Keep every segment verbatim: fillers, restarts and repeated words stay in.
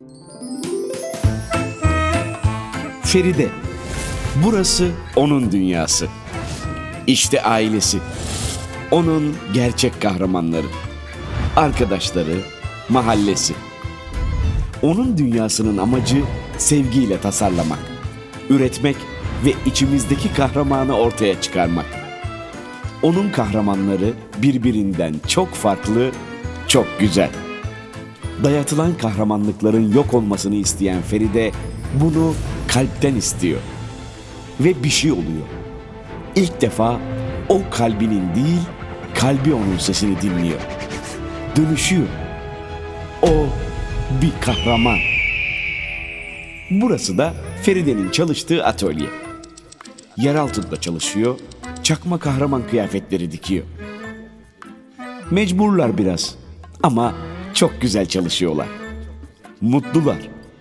Feride. Burası onun dünyası. İşte ailesi. Onun gerçek kahramanları. Arkadaşları, mahallesi. Onun dünyasının amacı sevgiyle tasarlamak, üretmek ve içimizdeki kahramanı ortaya çıkarmak. Onun kahramanları birbirinden çok farklı, çok güzel. Dayatılan kahramanlıkların yok olmasını isteyen Feride bunu kalpten istiyor. Ve bir şey oluyor. İlk defa o kalbinin değil, kalbi onun sesini dinliyor. Dönüşüyor. O bir kahraman. Burası da Feride'nin çalıştığı atölye. Yer altında çalışıyor, çakma kahraman kıyafetleri dikiyor. Mecburlar biraz ama çok güzel çalışıyorlar. Mutlular.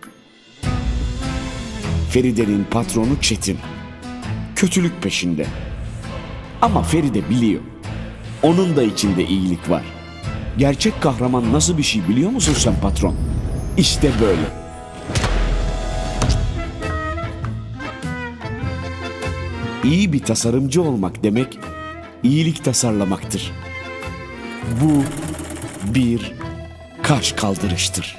Feride'nin patronu Çetin. Kötülük peşinde. Ama Feride biliyor. Onun da içinde iyilik var. Gerçek kahraman nasıl bir şey biliyor musun sen patron? İşte böyle. İyi bir tasarımcı olmak demek, iyilik tasarlamaktır. Bu bir kaş kaldırıştır.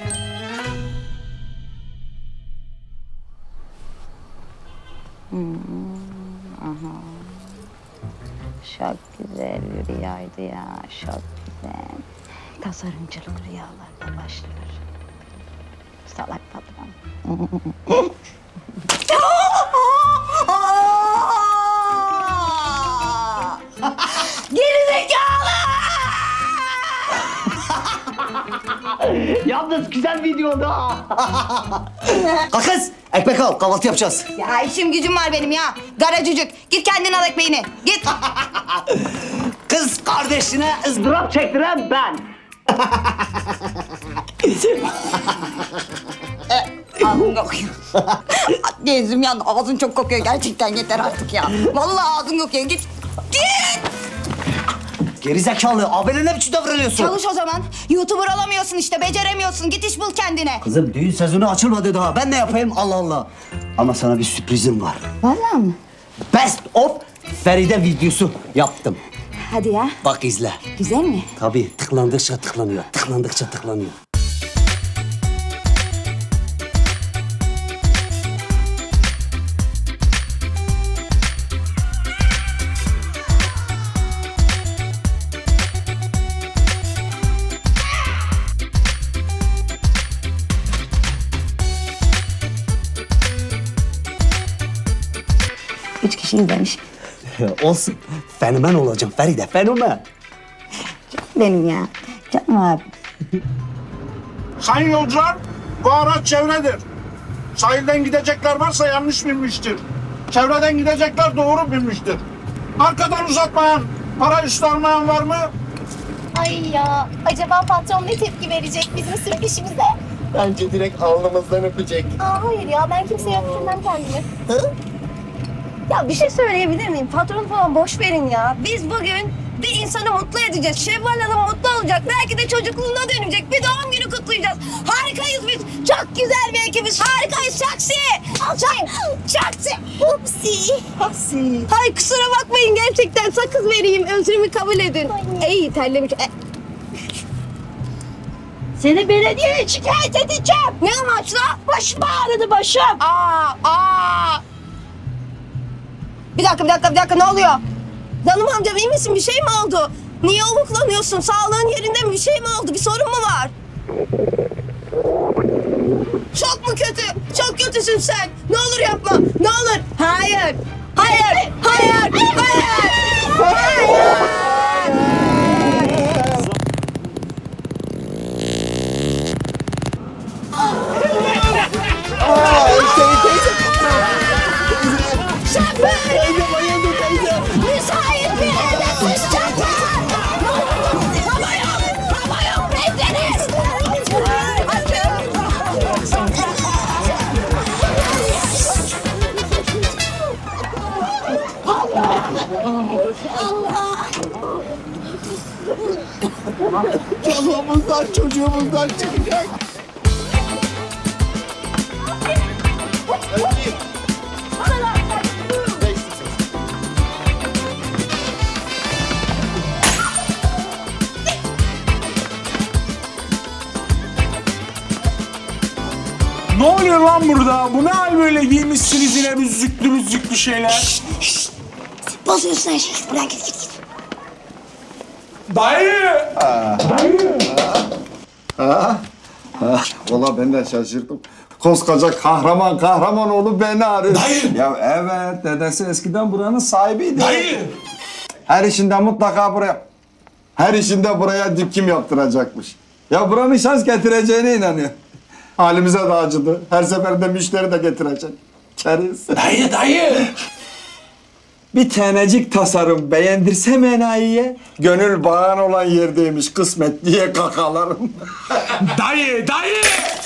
Hmm, aha. Çok güzel bir rüyaydı ya, çok güzel. Tasarımcılık rüyalarla başlar. Salak patron. Gerizekalı! Yalnız güzel videodu ha. Kız, ekmek al, kahvaltı yapacağız. Ya işim gücüm var benim ya. Garacıcık, git kendin al ekmeğini. Git. Kız kardeşine ızdırap çektiren ben. Ağzın kokuyor. Gezim yandı, ağzın çok kokuyor. Gerçekten yeter artık ya. Vallahi ağzın kokuyor. Git, git. Gerizekalı, abine ne biçim davranıyorsun? Çalış o zaman. YouTuber olamıyorsun işte, beceremiyorsun. Git iş bul kendine. Kızım düğün sezonu açılmadı daha. Ben ne yapayım Allah Allah. Ama sana bir sürprizim var. Vallahi mı? Best of Feride videosu yaptım. Hadi ya. Bak izle. Güzel mi? Tabii tıklandıkça tıklanıyor. Tıklandıkça tıklanıyor. Üç kişi izlemiş. Olsun. Fenomen olacağım Feride, fenomen. Benim ya. Canım abi. Sayın yolcular, bu araç çevredir. Sahilden gidecekler varsa yanlış binmiştir. Çevreden gidecekler doğru binmiştir. Arkadan uzatmayan, para üstü almayan var mı? Ay ya, acaba patron ne tepki verecek bizim sürprizimize? Bence direkt alnımızdan öpecek. Aa hayır ya, ben kimseye öptürmem kendimi. Hı? Ya bir şey söyleyebilir miyim? Patron falan boş verin ya. Biz bugün bir insanı mutlu edeceğiz. Şevval Hanım mutlu olacak. Belki de çocukluğuna dönecek. Bir doğum günü kutlayacağız. Harikayız biz. Çok güzel bir ekibiz. Harikayız Şaksi. Alçak. Şaksi. Hupsi. Hupsi. Hay kusura bakmayın gerçekten. Sakız vereyim. Özrümü kabul edin. Ey terlemiş. E... Seni belediyeye şikayet edeceğim. Ne amaçla? Başım ağrıdı başım. Aa, aa. Bir dakika, bir dakika, bir dakika. Ne oluyor? Canım amcam iyi misin? Bir şey mi oldu? Niye umutlanıyorsun? Sağlığın yerinde mi? Bir şey mi oldu? Bir sorun mu var? Çok mu kötü? Çok kötüsün sen. Ne olur yapma. Ne olur. Hayır. Hayır. Hayır. Hayır. Hayır. Aa, teyze, teyze. Şoför! Teyze bayıldı teyze. Müsait bir yerde sıçacaklar! Hava yok! Hava yok! Bekleriz! Çoluğumuzdan çocuğumuzdan çıkacak. Ne oluyor lan burada? Bu ne hal böyle giymişsiniz yine müzüklü müzüklü şeyler? Bozuyorsun her şeyi. Buradan git git git. Dayı! Dayı! Valla ben de şaşırdım. Koskoca kahraman kahraman oğlu beni arıyor. Dayı! Ya evet, dedesi eskiden buranın sahibiydi. Dayı! Her işinde mutlaka buraya, her işinde buraya dikim yaptıracakmış. Ya buranın şans getireceğine inanıyor. Halimize de acıdı. Her seferinde müşteri de getirecek. Keriz. Dayı, dayı! Bir tanecik tasarım beğendirsem enayiye, gönül bağın olan yerdeymiş kısmet diye kakalarım. Dayı, dayı!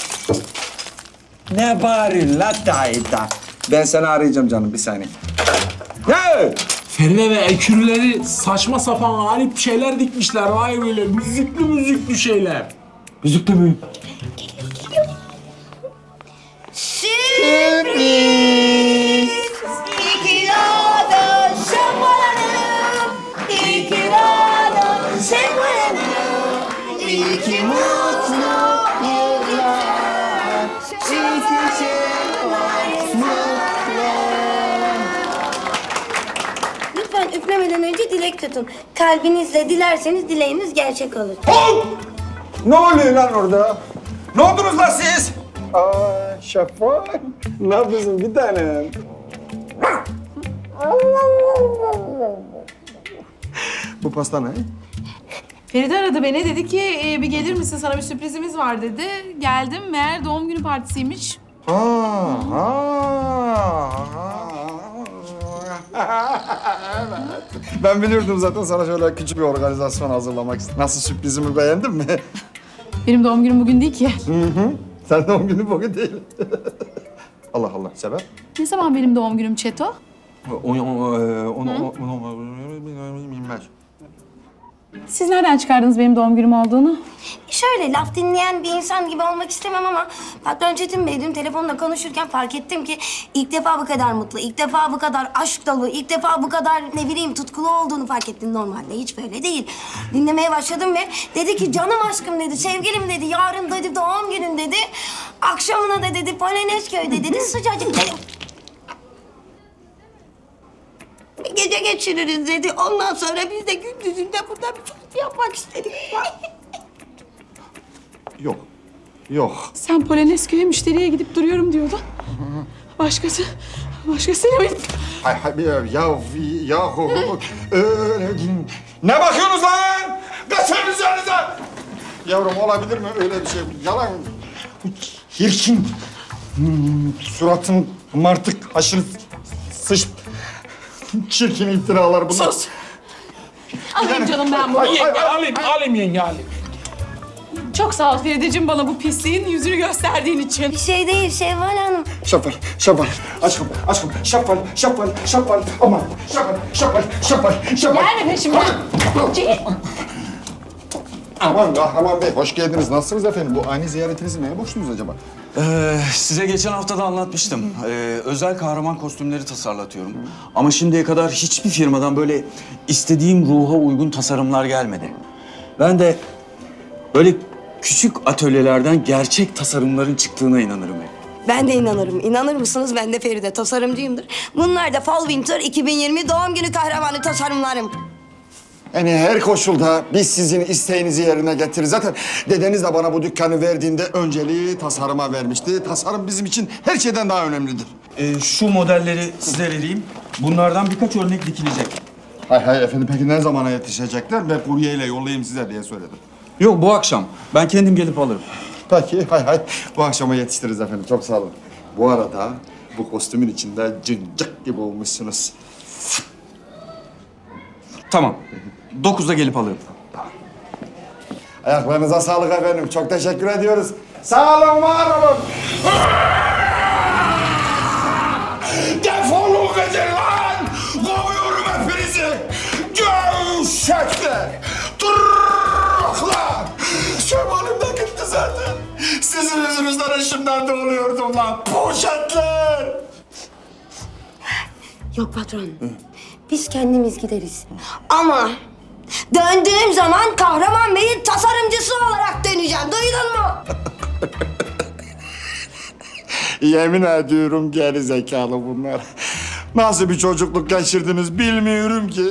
Ne bari la dayı da. Ben seni arayacağım canım, bir saniye. Ne? Feride ve ekürüleri saçma sapan garip şeyler dikmişler. Vay böyle müzüklü müzüklü şeyler. Müzikli mi? Sürpriz! İyi ki doğdun Şevval Hanım. İyi ki doğdun Şevval Hanım. İyi ki mutlu yıllar. İyi ki Şevval mutlu. Lütfen üflemeden önce dilek tutun. Kalbinizle dilerseniz dileğiniz gerçek olur. Hop! Ne oluyor lan orada? Ne oldunuz lan siz? Aa, Şafak. Ne yapıyorsun bir tane? Bu pasta ne? Feride aradı beni. Dedi ki e, bir gelir misin? Sana bir sürprizimiz var dedi. Geldim. Meğer doğum günü partisiymiş. Ha, ha. Evet. Ben biliyordum zaten, sana şöyle küçük bir organizasyon hazırlamak istedim. Nasıl, sürprizimi beğendin mi? Benim doğum günüm bugün değil ki. Hı hı. Sen doğum günü bugün değil. Allah Allah, sebep? Ne zaman benim doğum günüm Çeto? Onu, onu, onu, onu, bilmez. Siz nereden çıkardınız benim doğum günüm olduğunu? Şöyle laf dinleyen bir insan gibi olmak istemem ama patron Çetin Bey dün telefonla konuşurken fark ettim ki ilk defa bu kadar mutlu, ilk defa bu kadar aşk dolu, ilk defa bu kadar ne bileyim tutkulu olduğunu fark ettim. Normalde hiç böyle değil. Dinlemeye başladım ve dedi ki canım aşkım dedi, sevgilim dedi, yarın dedi doğum günün dedi. Akşamına da dedi Polonezköy'de dedi sıcacık dedi. Bir gece geçiririz dedi. Ondan sonra biz de gündüzünde burada bir parti yapmak istedik. Yok, yok. Sen Polonezköy'e müşteriye gidip duruyorum diyordun. Başkası, başkasıyla benim... Hay hay ya, ya, yahu. Öyle değil. Ne bakıyorsunuz lan? Kaçın üzerinize! Yavrum, olabilir mi öyle bir şey? Yalan. Hirçin. Hmm, suratın martık, aşırı sıç... Çirkin iftiralar bunlar. Sus! Alayım canım ben bunu. Ay, ay, Yenge, ay. alayım, alayım yenge, alayım. Çok sağ ol Ferideciğim bana bu pisliğin yüzünü gösterdiğin için. Bir şey değil Şevval Hanım. Şapal, şapal, aşkım, aşkım, şapal, şapal, şapal, aman, şapal, şapal, şapal, şapal. Gelme peşimden. Çekil. Aman kahraman bey, hoş geldiniz. Nasılsınız efendim? Bu ani ziyaretinizi neye borçluyuz acaba? Ee, size geçen hafta da anlatmıştım. Ee, özel kahraman kostümleri tasarlatıyorum. Ama şimdiye kadar hiçbir firmadan böyle istediğim ruha uygun tasarımlar gelmedi. Ben de böyle küçük atölyelerden gerçek tasarımların çıktığına inanırım hep. Ben de inanırım. İnanır mısınız? Ben de Feride tasarımcıyımdır. Bunlar da Fall Winter iki bin yirmi doğum günü kahramanı tasarımlarım. Yani her koşulda biz sizin isteğinizi yerine getiririz. Zaten dedeniz de bana bu dükkanı verdiğinde önceliği tasarıma vermişti. Tasarım bizim için her şeyden daha önemlidir. Ee, şu modelleri size vereyim. Bunlardan birkaç örnek dikilecek. Hay hay efendim, peki ne zamana yetişecekler? Ben kuryeyle yollayayım size diye söyledim. Yok, bu akşam. Ben kendim gelip alırım. Peki, hay hay. Bu akşama yetiştiririz efendim, çok sağ olun. Bu arada bu kostümün içinde cıncık gibi olmuşsunuz. Tamam. Dokuzda gelip alırım. Ayaklarınıza sağlık efendim, çok teşekkür ediyoruz. Sağ olun, var olun. Defolun gidin lan! Kovuyorum hepinizi! Gevşekler! Tırrrrklar! Şemal'im de gitti zaten. Sizin yüzünüzden işimden de oluyordum lan. Poşetler! Yok patron. Biz kendimiz gideriz. Ama döndüğüm zaman Kahraman Bey'in tasarımcısı olarak döneceğim. Duydun mu? Yemin ediyorum geri zekalı bunlar. Nasıl bir çocukluk geçirdiniz bilmiyorum ki.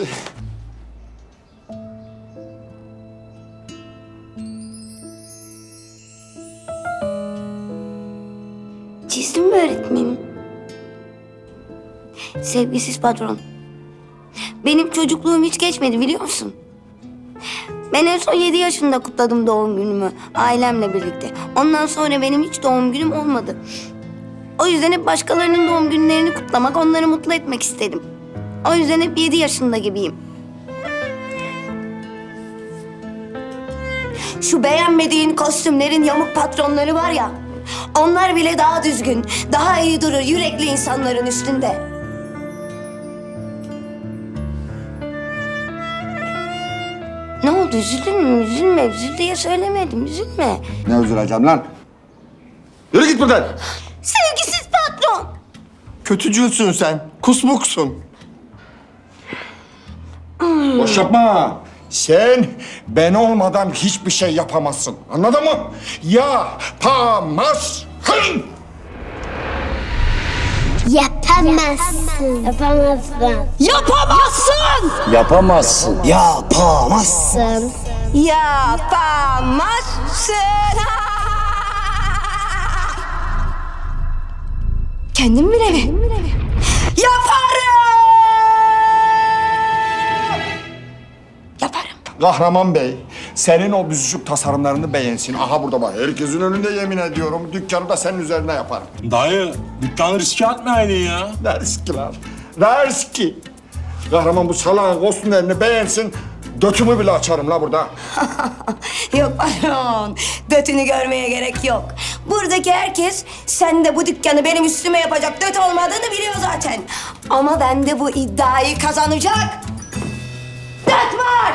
Çizdim mi öğretmenim? Sevgisiz patron. Benim çocukluğum hiç geçmedi biliyor musun? Ben en son yedi yaşında kutladım doğum günümü ailemle birlikte. Ondan sonra benim hiç doğum günüm olmadı. O yüzden hep başkalarının doğum günlerini kutlamak, onları mutlu etmek istedim. O yüzden hep yedi yaşında gibiyim. Şu beğenmediğin kostümlerin yamuk patronları var ya... onlar bile daha düzgün, daha iyi durur yürekli insanların üstünde. Ne oldu? Üzüldün mü? Üzülme. Üzül diye söylemedim. Üzülme. Ne üzüleceğim lan? Yürü git buradan. Sevgisiz patron. Kötücülsün sen. Kusmuksun. Boş yapma. Sen ben olmadan hiçbir şey yapamazsın. Anladın mı? Yapamazsın. Yapamazsın. Yapamazsın. Yapamazsın! Yapamazsın. Yapamazsın. Yapamazsın. Kendim bile mi? Yaparım. Yaparım. Kahraman Bey, senin o büzüşük tasarımlarını beğensin. Aha burada bak, herkesin önünde yemin ediyorum. Dükkanı da senin üzerine yaparım. Dayı, dükkanı riske atmaydın ya. Ne riski lan? Ne riski? Kahraman bu salağın kostümlerini beğensin. Dötümü bile açarım la burada. Yok patron, dötünü görmeye gerek yok. Buradaki herkes sen de bu dükkanı benim üstüme yapacak döt olmadığını biliyor zaten. Ama ben de bu iddiayı kazanacak döt var.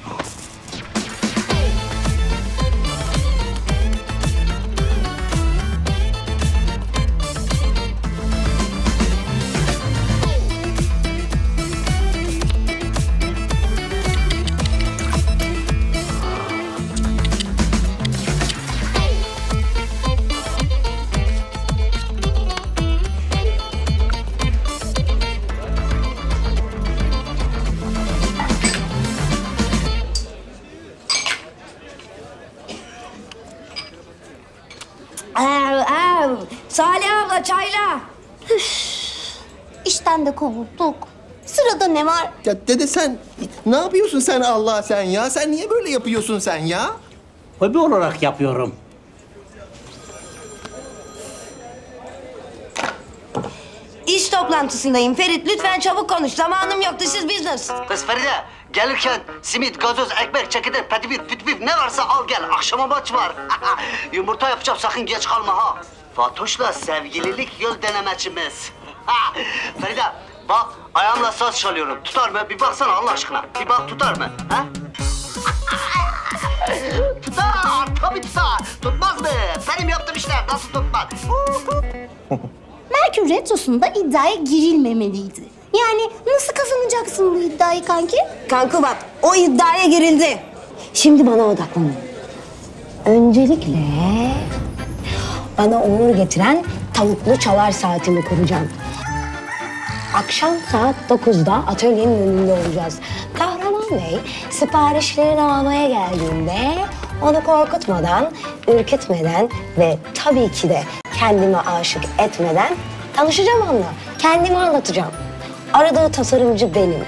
Ev, ev. Salih abla çayla. İşten de kovulduk. Sırada ne var? Ya dede sen ne yapıyorsun sen Allah sen ya? Sen niye böyle yapıyorsun sen ya? Hobi olarak yapıyorum. İş toplantısındayım Ferit. Lütfen çabuk konuş. Zamanım yok. This is business. Kız Feride, gelirken simit, gazoz, ekmek, çekirdek, petibir, pütbir ne varsa al gel. Akşama maç var. Yumurta yapacağım, sakın geç kalma ha. Fatoş'la sevgililik yol denemeçimiz. Feride, bak ayağımla saz çalıyorum. Tutar mı? Bir baksana Allah aşkına. Bir bak tutar mı? Ha? Tutar, tabii tutar. Tutmaz mı? Benim yaptığım işler nasıl tutmaz? Merkür Retrosu'nda iddiaya girilmemeliydi. Yani nasıl kazanacaksın bu iddiayı kanki? Kanka bak, o iddiaya girildi. Şimdi bana odaklanın. Öncelikle bana uğur getiren tavuklu çalar saatimi kuracağım. Akşam saat dokuzda atölyenin önünde olacağız. Kahraman Bey siparişlerini almaya geldiğinde onu korkutmadan, ürkütmeden ve tabii ki de kendime aşık etmeden tanışacağım onunla. Kendimi anlatacağım. Aradığı tasarımcı benim.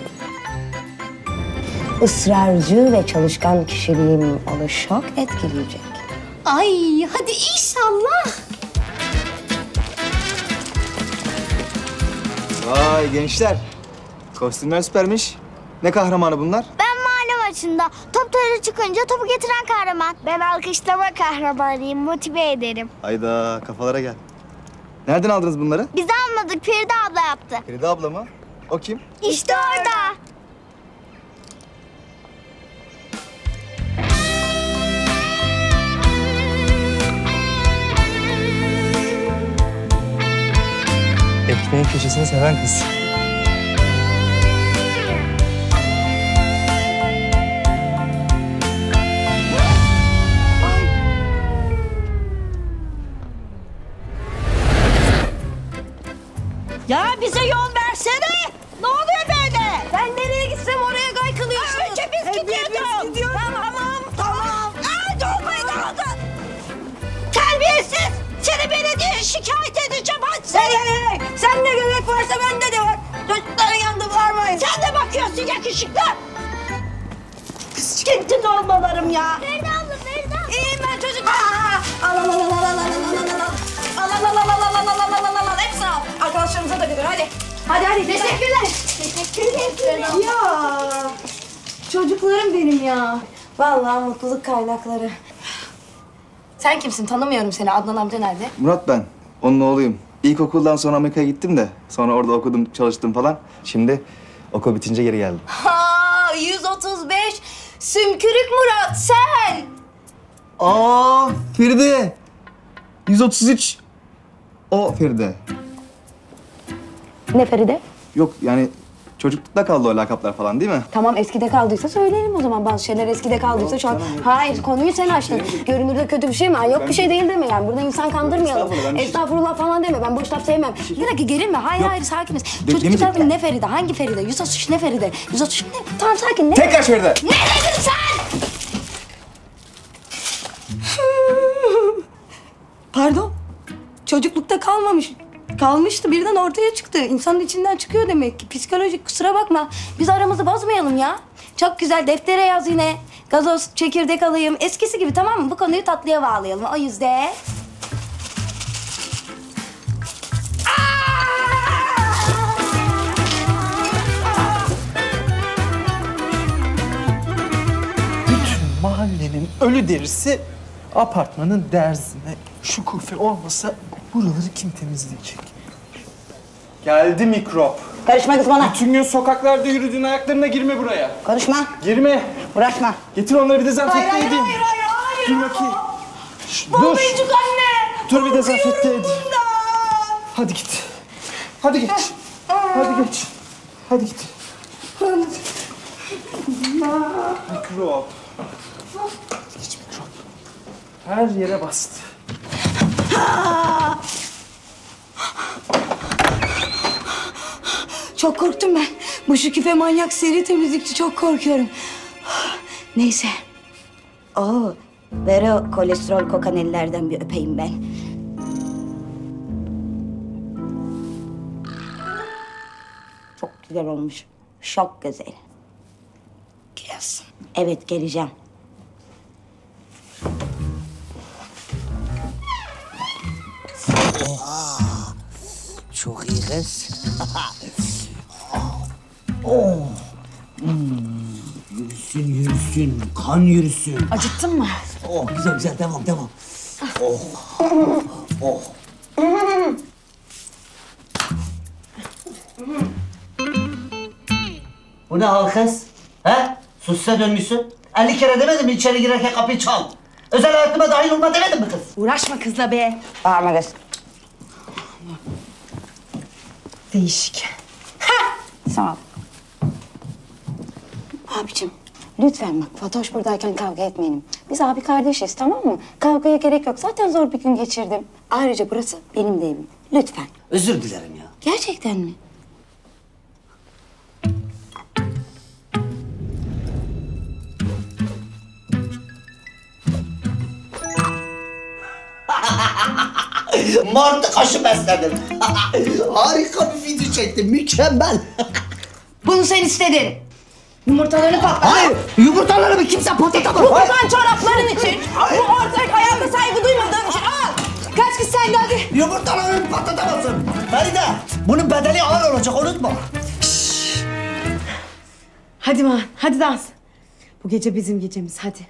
Israrcı ve çalışkan kişiliğim onu şok etkileyecek. Ay hadi inşallah. Vay gençler. Kostümler süpermiş. Ne kahramanı bunlar? Ben mahalle maçında top tarafa çıkınca topu getiren kahraman. Ben alkışlama kahramanıyım, motive ederim. Hayda kafalara gel. Nereden aldınız bunları? Biz almadık, Feride abla yaptı. Feride abla mı? O kim? İşte orada. Ekmeğin köşesini seven kız. Ya bize yol versene. Ne oluyor böyle? Ben nereye gitsem oraya kaykılıyorsun. Önce biz gidiyorduk. gidiyoruz. Tamam, tamam. Aa, dolmayı da aldın. Terbiyesiz. Seni belediyeye şikayet edeceğim. Hadi sen. Hey, hey, hey. Sen ne gerek varsa bende de var. Çocukların yanında varmayın. Sen de bakıyorsun yakışıklı. Sıkıntı dolmalarım ya. Feride abla, Feride abla. İyiyim ben çocuk. Aa, al al al al al al al al al al al al al al al al al al hepsini al. Arkadaşlarımıza da götür hadi. Hadi hadi. Teşekkürler. Teşekkürler. Ya çocuklarım benim ya. Vallahi mutluluk kaynakları. Sen kimsin? Tanımıyorum seni. Adnan amca nerede? Murat ben. Onun oğluyum. İlkokuldan sonra Amerika'ya gittim de sonra orada okudum, çalıştım falan. Şimdi okul bitince geri geldim. Ha, yüz otuz beş. Sümkürük Murat sen. Aa Feride. yüz otuz üç. O Feride. Ne Feride? Yok yani çocuklukta kaldı o lakaplar falan değil mi? Tamam eskide kaldıysa söyleyelim o zaman. Bazı şeyler eskide kaldıysa şu an... Hayır konuyu sen açtın. Görünürde kötü bir şey mi? Ay, yok bir şey değil deme yani. Burada insan kandırmayalım. Estağfurullah, ben- Estağfurullah falan deme. Ben boş laf sevmem. Bir dakika gerilme. Hayır hayır sakiniz. Çocuk demeyecek. kitabı ne Feride? Hangi Feride? yüz otuz üç ne Feride? yüz otuz üç ne? Tamam sakin ne? Tekrar Feride. Ne dedin sen? Pardon. Çocuklukta kalmamış. Kalmıştı birden ortaya çıktı. İnsanın içinden çıkıyor demek ki. Psikolojik kusura bakma. Biz aramızı bozmayalım ya. Çok güzel deftere yaz yine. Gazoz, çekirdek alayım. Eskisi gibi tamam mı? Bu konuyu tatlıya bağlayalım. O yüzden... Mahallenin ölü derisi apartmanın derzine. Şu kufe olmasa buraları kim temizleyecek? Geldi mikrop. Karışma kız bana. Bütün gün sokaklarda yürüdüğün ayaklarına girme buraya. Konuşma. Girme. Uğraşma. Getir onları bir dezenfekte Hayır, hayır, edeyim. hayır, hayır, hayır. Dur bakayım. Şş, dur. Babacık anne. Dur bir dezenfekte Korkuyorum edeyim. bundan. Hadi git. Hadi geç. Hadi geç. Hadi git. Mikrop. Geç mikrop. Her yere bastı. Çok korktum ben. Bu şu küfe manyak seri temizlikçi çok korkuyorum. Neyse. Oo, ver o kolesterol kokan ellerden bir öpeyim ben. Çok güzel olmuş. Çok güzel. Gelsin. Evet, geleceğim. Çok iyi kız. oh. Hmm. Yürüsün yürüsün, kan yürüsün. Acıttın mı? Oh güzel güzel devam devam. Oh. Oh. Bu ne hal kız? He? Sussa dönmüşsün. elli kere demedim mi içeri girerken kapıyı çal? Özel hayatıma dahil olma demedim mi kız? Uğraşma kızla be. Bağırma kız. Değişik. Sağ ol. Abicim lütfen bak Fatoş buradayken kavga etmeyelim. Biz abi kardeşiz tamam mı? Kavgaya gerek yok. Zaten zor bir gün geçirdim. Ayrıca burası benim de evim. Lütfen. Özür dilerim ya. Gerçekten mi? Martı kaşı besledim. Harika bir video çektim, mükemmel. Bunu sen istedin. Yumurtalarını patlat. Hayır, yumurtalarımı kimse patlatamaz. Bu kokan çorapların için. Bu ortak hayata saygı duymadığım için. Al. Kaç kız sen de hadi. Yumurtalarımı patlatamazsın. Feride, bunun bedeli ağır olacak, unutma. Hadi man, hadi dans. Bu gece bizim gecemiz, hadi.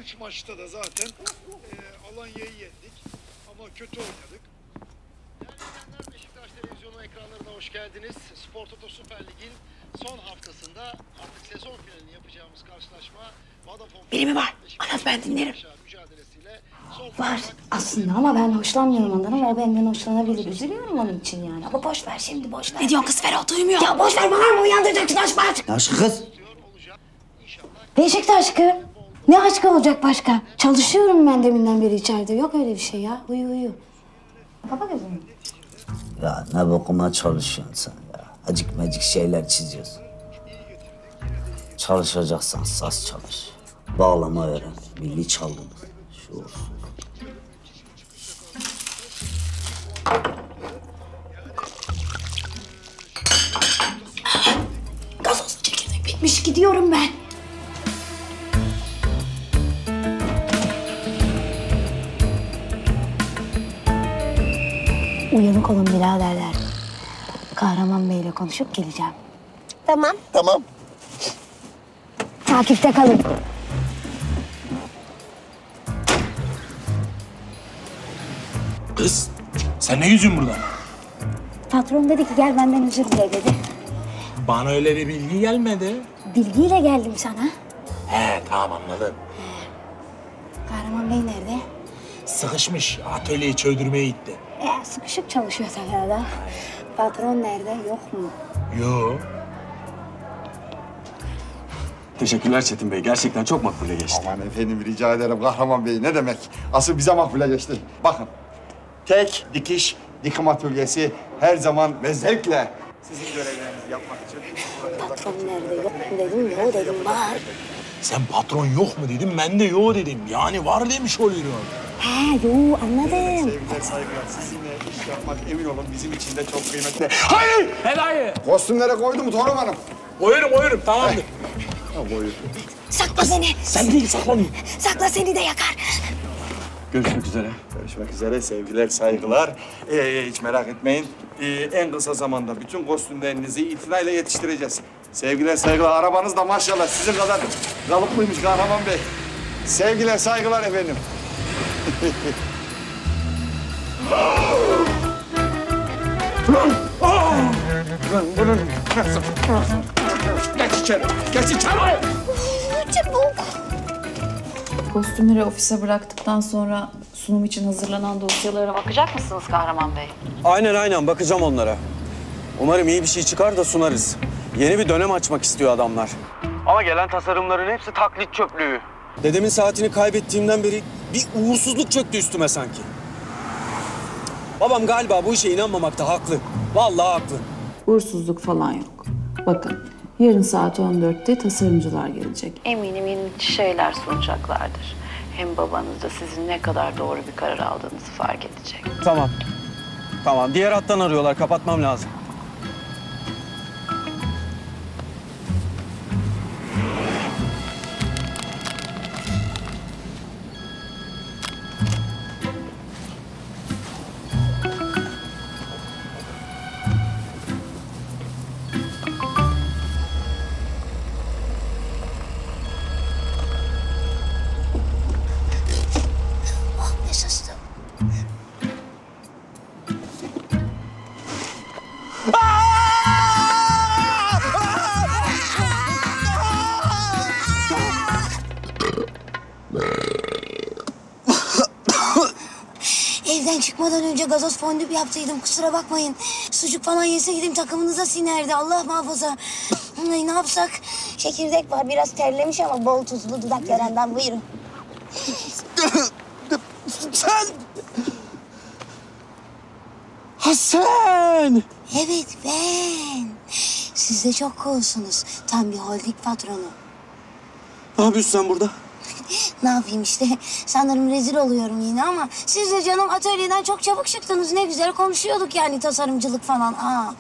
üç maçta da zaten e, Alanya'yı yendik. Ama kötü oynadık. Değerli izleyenler, Beşiktaş Televizyonu ekranlarına hoş geldiniz. Spor Toto Süper Lig'in son haftasında artık sezon finalini yapacağımız karşılaşma Vodafone... Biri mi var? Anlat, ben dinlerim. ...mücadelesiyle son... Var aslında ama ben hoşlanmıyorum ondan ama o benden hoşlanabilir. Üzülüyorum onun için yani. Ama boş ver şimdi, boş ver. Ne diyorsun kız Ferhat, duymuyor. Ya boş ver, bağırma, uyandıracaksın, aç aç. Ne aşkı kız? Beşiktaş aşkı. Ne aşkı olacak başka? Çalışıyorum ben deminden beri içeride. Yok öyle bir şey ya. Uyu uyu. Kapa gözünü. Ya ne bakıma çalışıyorsun sen ya? Acık macık şeyler çiziyorsun. Çalışacaksan saz çalış. Bağlama öğren. Milli çalgıdır. Şu olsun. Gazozlu çekirdek bitmiş, gidiyorum ben. Uyanık olun biraderler. Kahraman Bey'le konuşup geleceğim. Tamam. Tamam. Takipte kalın. Kız, sen ne yüzün burada? Patron dedi ki gel benden özür dile dedi. Bana öyle bir bilgi gelmedi. Bilgiyle geldim sana. He, tamam anladım. Kahraman Bey nerede? Sıkışmış, atölyeyi çöldürmeye gitti. Ee, sıkışık çalışıyor herhalde. Patron nerede? Yok mu? Yo. Teşekkürler Çetin Bey. Gerçekten çok makbule geçti. Aman efendim rica ederim Kahraman Bey ne demek? Asıl bize makbule geçti. Bakın tek dikiş dikim atölyesi her zaman ve zevkle sizin görevlerinizi yapmak için. Patron nerede? Yok mu dedim, yok dedim, var. Sen patron yok mu dedim, ben de yo dedim. Yani var demiş oluyorum. He, yo anladım. Sevgiler, saygılar. Sizinle iş yapmak emin olun bizim için de çok kıymetli. Hayır! Helal! Kostümlere koydu mu Torun Hanım? Koyuyorum, koyuyorum. Tamamdır. Ha, koyuyor. Sakla seni. Sen değil, saklanayım. Sakla, seni de yakar. Görüşmek üzere. Görüşmek üzere. Sevgiler, saygılar. Ee, hiç merak etmeyin. Ee, en kısa zamanda bütün kostümlerinizi itinayla yetiştireceğiz. Sevgiler, saygılar. Arabanız da maşallah sizin kadar kalıplıymış Kahraman Bey. Sevgiler, saygılar efendim. Bunun geç içeri, geç içeri. Çabuk. Kostümleri ofise bıraktıktan sonra sunum için hazırlanan dosyalara bakacak mısınız Kahraman Bey? Aynen aynen bakacağım onlara. Umarım iyi bir şey çıkar da sunarız. Yeni bir dönem açmak istiyor adamlar. Ama gelen tasarımların hepsi taklit çöplüğü. Dedemin saatini kaybettiğimden beri bir uğursuzluk çöktü üstüme sanki. Babam galiba bu işe inanmamakta haklı. Vallahi haklı. Uğursuzluk falan yok. Bakın, yarın saat on dörtte tasarımcılar gelecek. Eminim yeni şeyler sunacaklardır. Hem babanız da sizin ne kadar doğru bir karar aldığınızı fark edecek. Tamam. Tamam. Diğer hattan arıyorlar. Kapatmam lazım. Evden çıkmadan önce gazoz fondip yaptıydım. Kusura bakmayın. Sucuk falan yeseydim takımınıza sinerdi. Allah muhafaza. Ay, ne yapsak? Çekirdek var. Biraz terlemiş ama bol tuzlu dudak yarenden. Buyurun. Sen! Ha sen! Evet ben. Siz de çok coolsunuz. Tam bir holding patronu. Ne yapıyorsun sen burada? Ne yapayım işte. Sanırım rezil oluyorum yine ama siz de canım atölyeden çok çabuk çıktınız. Ne güzel konuşuyorduk yani tasarımcılık falan. Aa.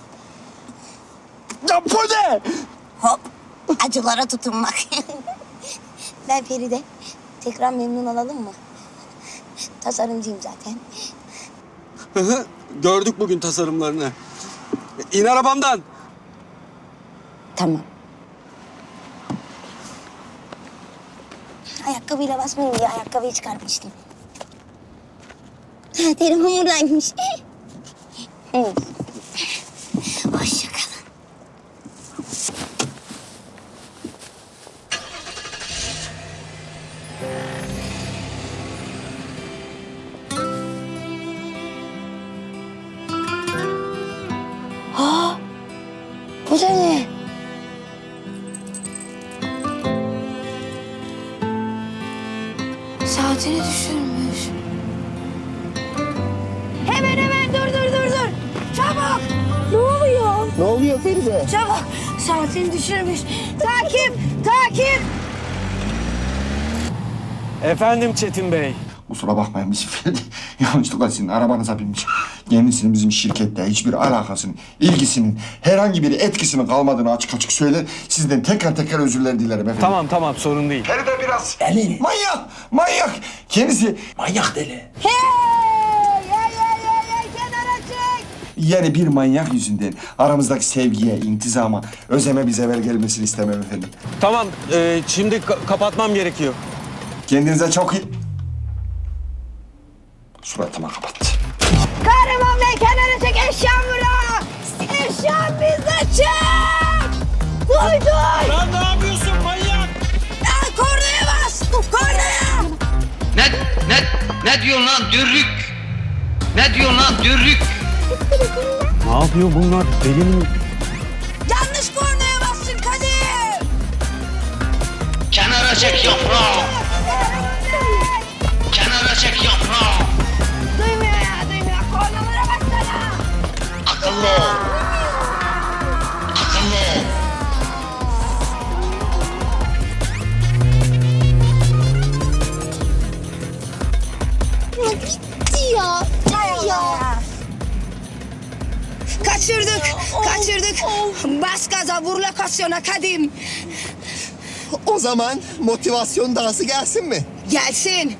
Ya bu ne? Hop. Acılara tutunmak. Ben Feride. Tekrar memnun olalım mı? Tasarımcıyım zaten. Gördük bugün tasarımlarını. İn arabamdan. Tamam. ayakkabıyla basmayayım diye ayakkabıyı çıkartmıştım. Ha, terim hamurdaymış. Evet. Hoşçakalın. Ha, bu da ne? Saatini düşürmüş. Hemen hemen dur dur dur dur. Çabuk. Ne oluyor? Ne oluyor Feride? Çabuk. Saatini düşürmüş. Takip, takip. Efendim Çetin Bey. Kusura bakmayın bizim Ferdi. Yanlışlıkla sizin arabanıza binmiş. Kendisinin bizim şirkette hiçbir alakasının, ilgisinin, herhangi bir etkisinin kalmadığını açık açık söyler. Sizden tekrar tekrar özürler dilerim efendim. Tamam tamam sorun değil. Feride biraz deli. Manyak, manyak. Kendisi Manyak deli. Hey! Hey hey hey hey kenara çek. yani bir manyak yüzünden aramızdaki sevgiye, intizama, özeme bir zeval gelmesini istemem efendim. Tamam e, şimdi ka- kapatmam gerekiyor. Kendinize çok iyi... Suratıma kapattı. Kahraman Bey kenara çek eşyam burada. Eşyam bizde çek. Duy duy. Lan ne yapıyorsun manyak? Ya kornaya bas. Kornaya. Ne, ne, ne diyorsun lan dürrük? Ne diyorsun lan dürrük? Ne yapıyor bunlar? Deli mi? Yanlış kornaya bastın Kadir. Kenara çek yaprağı. Kenara çek yaprağı. Duymuyor ya duymuyor. Kornalara baksana. Akıllı ol. Akıllı ol. Ya gitti ya. Gitti ya. Kaçırdık, kaçırdık. Bas gaza, vur lokasyona Kadim. O zaman motivasyon dansı gelsin mi? Gelsin.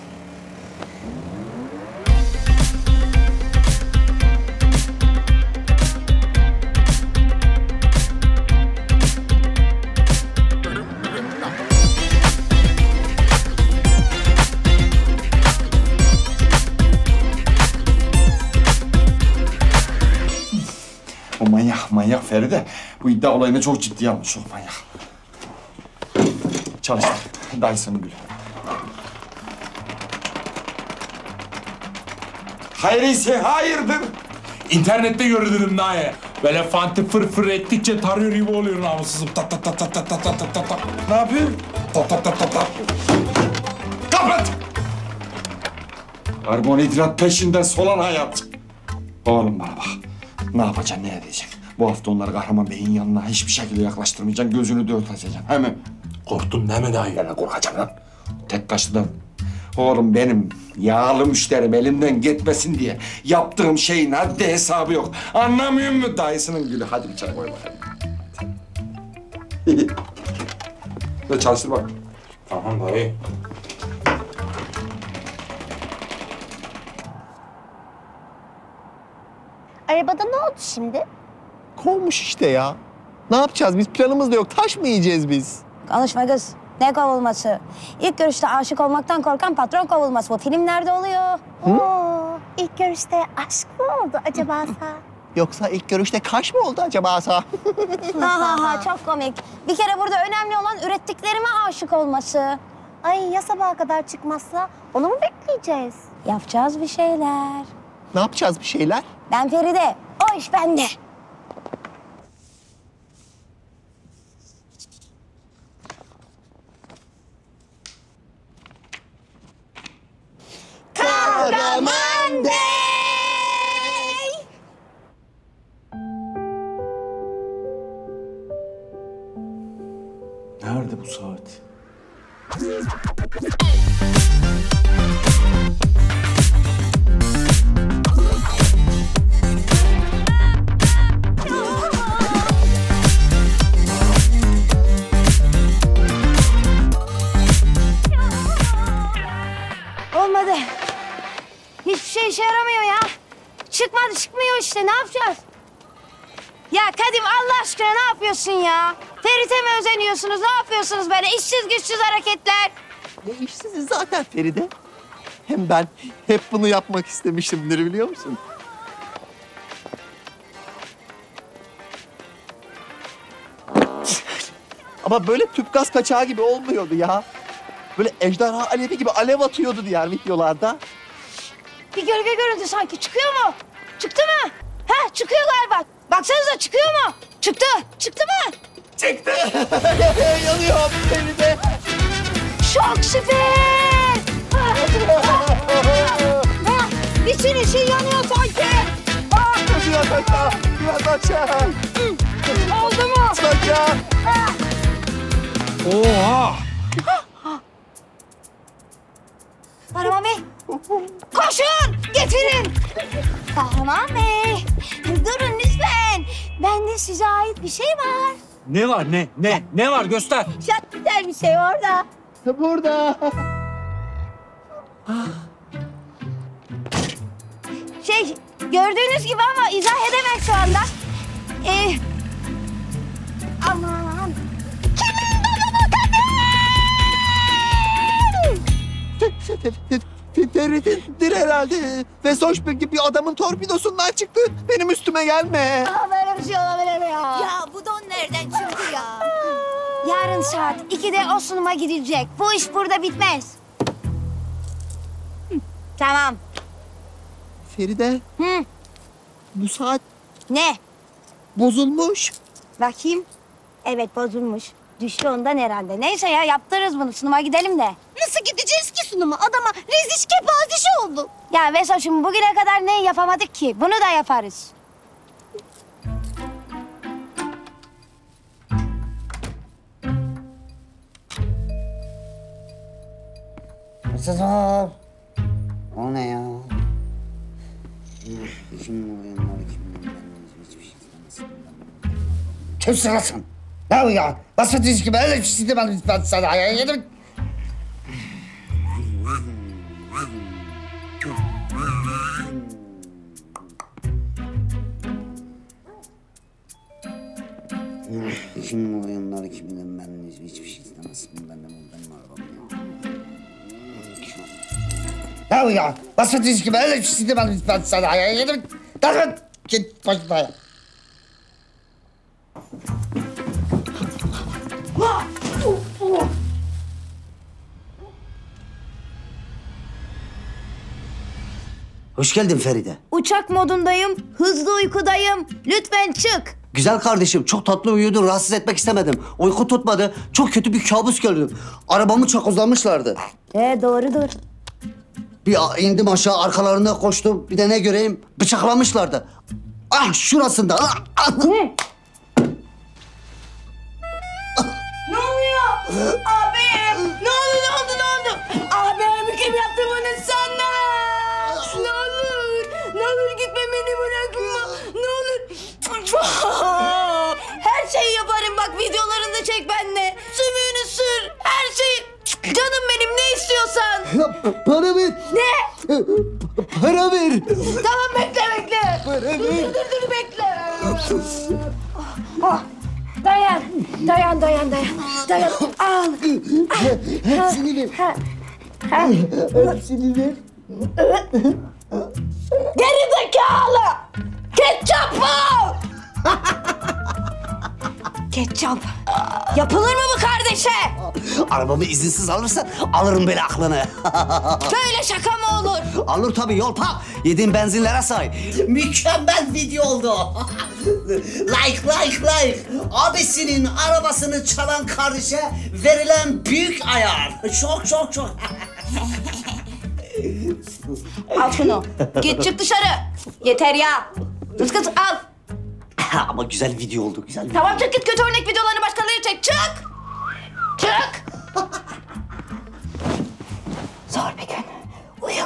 O manyak, manyak Feride. Bu iddia olayını çok ciddiye almış, çok manyak. Çalıştır, Dyson Gül. Hayriyse hayırdır? İnternette gördüm Naye. Böyle fanti fır fır ettikçe tarıyor gibi oluyor namussuzum. Tat tat tat tat tat tat tat tat tat. Ne yapıyor? Tat tat tat tat tat. Kapat! Karbonhidrat peşinden solan hayat. Oğlum bana bak. Ne yapacaksın, ne edeceksin? Bu hafta onları Kahraman Bey'in yanına hiçbir şekilde yaklaştırmayacaksın. Gözünü dört açacaksın. Hemen. Korktun değil mi dayı? Ya ne korkacağım lan? Tek kaşıdan. Oğlum benim yağlı müşterim elimden gitmesin diye yaptığım şeyin haddi hesabı yok. Anlamıyor musun dayısının gülü? Hadi bir çay koy bakalım. Ve çalıştır bak. Tamam dayı. Arabada ne oldu şimdi? Kovmuş işte ya. Ne yapacağız? Biz planımız da yok. Taş mı yiyeceğiz biz? Konuşma kız. Ne kovulması? İlk görüşte aşık olmaktan korkan patron kovulması. Bu filmlerde oluyor. Oo, ilk görüşte aşk mı oldu acaba? Yoksa ilk görüşte kaş mı oldu acaba Asa? ha ha ha çok komik. Bir kere burada önemli olan ürettiklerime aşık olması. Ay ya sabaha kadar çıkmazsa onu mu bekleyeceğiz? Yapacağız bir şeyler. Ne yapacağız bir şeyler? Ben Feride. O iş bende. Kahraman Bey! Nerede bu saat? Olmadı. Hiçbir şey işe yaramıyor ya. Çıkmadı, çıkmıyor işte. Ne yapacağız? Ya Kadim Allah aşkına ne yapıyorsun ya? Ferit'e mi özeniyorsunuz? Ne yapıyorsunuz böyle işsiz güçsüz hareketler? E, işsiziz zaten Feride. Hem ben hep bunu yapmak istemişimdir biliyor musun? Ama böyle tüp gaz kaçağı gibi olmuyordu ya. Böyle ejderha alevi gibi alev atıyordu diğer videolarda. Bir gölge göründü sanki. Çıkıyor mu? Çıktı mı? Ha çıkıyor galiba. Baksanıza çıkıyor mu? Çıktı. Çıktı mı? Çıktı. Yanıyorum Feride. Çok süper. İçin için yanıyor sanki. Biraz aşağı, biraz aşağı. Oldu mu? Aşağı. Oha! Kahraman Bey. Koşun. Getirin. Kahraman Bey. Durun lütfen. Bende size ait bir şey var. Ne var ne? Ne? Ne var göster. Çok güzel bir şey orada. Burada. Şey gördüğünüz gibi ama izah edemem şu anda. Ee, aman. Kimin babama kadın? Ferit'indir herhalde. Ve hoş gibi bir adamın torpidosundan çıktı. Benim üstüme gelme. Aa, böyle bir şey olabilir mi ya? Ya bu don nereden çıktı ya? Yarın saat ikide o sunuma gidilecek. Bu iş burada bitmez. Hı, tamam. Feride. Hı. Bu saat Ne? bozulmuş. Bakayım. Evet bozulmuş. Düştü ondan herhalde. Neyse ya yaptırırız bunu. Sunuma gidelim de. Nasıl gideceğiz ki sunuma? Adama reziş kepazişi oldu. Ya Vesoş'um bugüne kadar ne yapamadık ki? Bunu da yaparız. Hırsızlar. O ne ya? Kim oyunlar kim hiçbir şey istemez. Kim sırasın? Ne o ya? Nasıl diz gibi öyle bir şey demem lütfen sana ya. Yedim. Kim oyunlar kim ben hiçbir şey istemez. Benim benim arabam ya. Ne o ya? Nasıl diz gibi öyle bir şey demem lütfen sana ya. Yedim. Kalkın. Git başına ya. Hoş geldin Feride. Uçak modundayım, hızlı uykudayım. Lütfen çık. Güzel kardeşim, çok tatlı uyudun. Rahatsız etmek istemedim. Uyku tutmadı. Çok kötü bir kabus gördüm. Arabamı çakozlamışlardı. Ee doğrudur. Bir indim aşağı, arkalarına koştum. Bir de ne göreyim? Bıçaklamışlardı. Ah şurasında. Ah, ah. Ne? Ne oluyor? Abi! Ne oldu, ne oldu, ne oldu? Abi kim yaptı bunu sana? Ne olur, ne olur gitme beni bırakma. Ne olur. Her şeyi yaparım bak, videolarını çek benimle. Sümüğünü sür, her şeyi. Canım benim, ne istiyorsan. Ya, para ver. Ne? Para ver. Tamam bekle bekle. Para ver. Dur dur dur bekle. Oh, dayan, dayan, dayan, dayan. Dayan, al. Hepsini ver. Hepsini ver. Geri zekalı! Ketçap var! Ketçap. Yapılır mı bu kardeşe? Arabamı izinsiz alırsan alırım böyle aklını. Böyle şaka mı olur? Alır tabii, yol pak. Yediğin benzinlere say. Mükemmel video oldu. Like, like, like. Abisinin arabasını çalan kardeşe verilen büyük ayar. Çok, çok, çok. Al şunu. Git çık dışarı. Yeter ya. Kız kız al. Ama güzel video oldu, güzel video. Tamam çık git, kötü örnek videolarını başkaları çek. Çık. Çık. Zor bir gün. Uyu.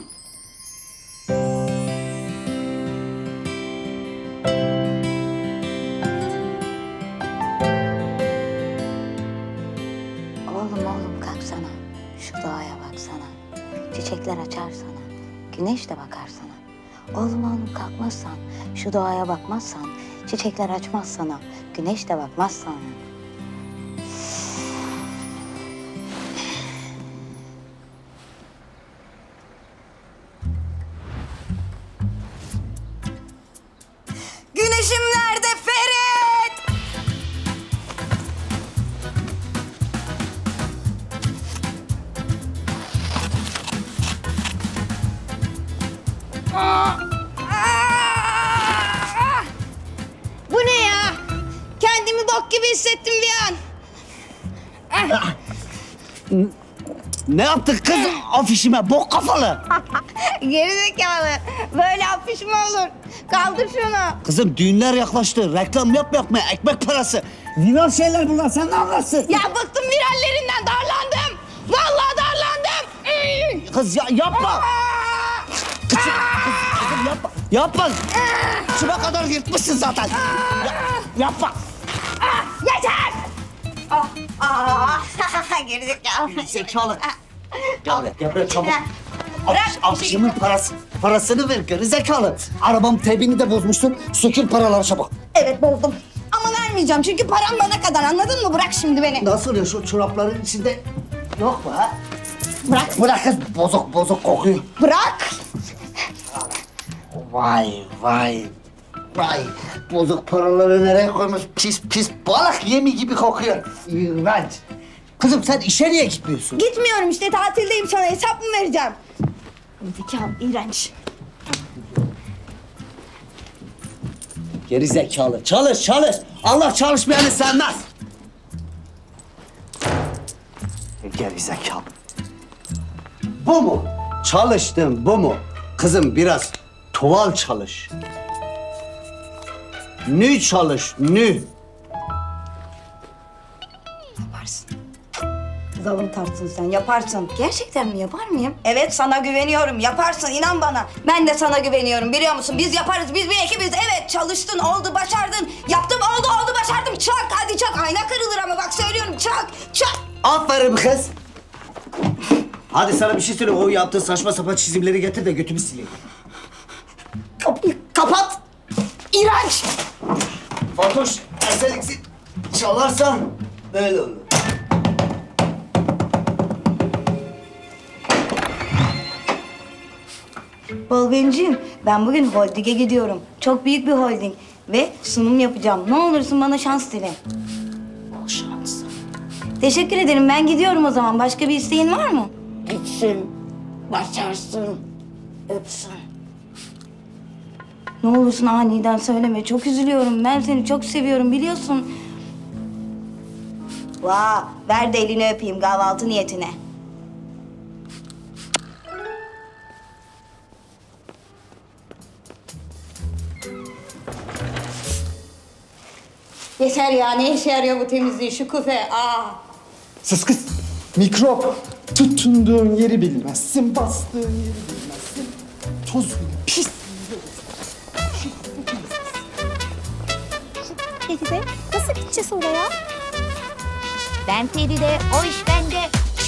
Oğlum oğlum kalksana. Şu doğaya baksana. Çiçekler açar sana. Güneş de bakar sana. Oğlum oğlum kalkmazsan, şu doğaya bakmazsan, çiçekler açmaz sana. Güneş de bakmaz sana. hissettim bir an. Ne yaptın kız afişime bok kafalı? Gerizekalı. Böyle afiş mi olur? Kaldır şunu. Kızım düğünler yaklaştı. Reklam yapmayak mı? Ekmek parası. Viral şeyler bunlar. Sen ne anlarsın? Ya bıktım virallerinden. Darlandım. Vallahi darlandım. Kız ya, yapma. Kızım, kız, kızım yapma. Yapma. Şuna kadar yırtmışsın zaten. Ya, yapma. Yeter. Ah, ah, gerizekalı. Zekalı. Gel buraya, gel buraya çabuk. Bırak. Afişimin parası, parasını ver gerizekalı. Arabam tebini de bozmuşsun. Sökül paraları çabuk. Evet bozdum. Ama vermeyeceğim çünkü param bana kadar, anladın mı? Bırak şimdi beni. Nasıl ya şu çorapların içinde yok mu ha? Bırak. Bırak kız bozuk bozuk kokuyor. Bırak. Vay vay vay. Bozuk paraları nereye koymuş? Pis pis balık yemi gibi kokuyor. İğrenç. Kızım sen işe niye gitmiyorsun? Gitmiyorum işte, tatildeyim, sana hesap mı vereceğim? Zekalı, iğrenç. Geri zekalı. Çalış çalış. Allah çalışmayanı sevmez. Geri zekalı. Bu mu? Çalıştın bu mu? Kızım biraz tuval çalış. Nü çalış, nü. Yaparsın. Zavun tartsın sen, yaparsın. Gerçekten mi, yapar mıyım? Evet, sana güveniyorum, yaparsın, inan bana. Ben de sana güveniyorum, biliyor musun? Biz yaparız, biz bir ekibiz. Evet, çalıştın, oldu, başardın. Yaptım, oldu, oldu, başardım. Çak, hadi çak. Ayna kırılır ama bak söylüyorum, çak, çak. Aferin kız. Hadi sana bir şey söyle. O yaptığın saçma sapan çizimleri getir de götümü sileyim. Kapıyı kapat. İğrenç. Fatoş, eseriksi çalarsan böyle olur. Bolvenciğim, ben bugün holdinge gidiyorum. Çok büyük bir holding. Ve sunum yapacağım. Ne olursun bana şans dile. Bol şans. Teşekkür ederim. Ben gidiyorum o zaman. Başka bir isteğin var mı? Gitsin, başarsın, öpsün. Ne olursun aniden söyleme. Çok üzülüyorum. Ben seni çok seviyorum, biliyorsun. Vaa, ver de elini öpeyim kahvaltı niyetine. Yeter ya, ne işe yarıyor bu temizliği şu küfe? Aa. Sus kız. Mikrop. Tutunduğun yeri bilmezsin, bastığın yeri bilmezsin. Toz bile pis. Feride, nasıl gideceğiz oraya? Ben Feride, o iş bende.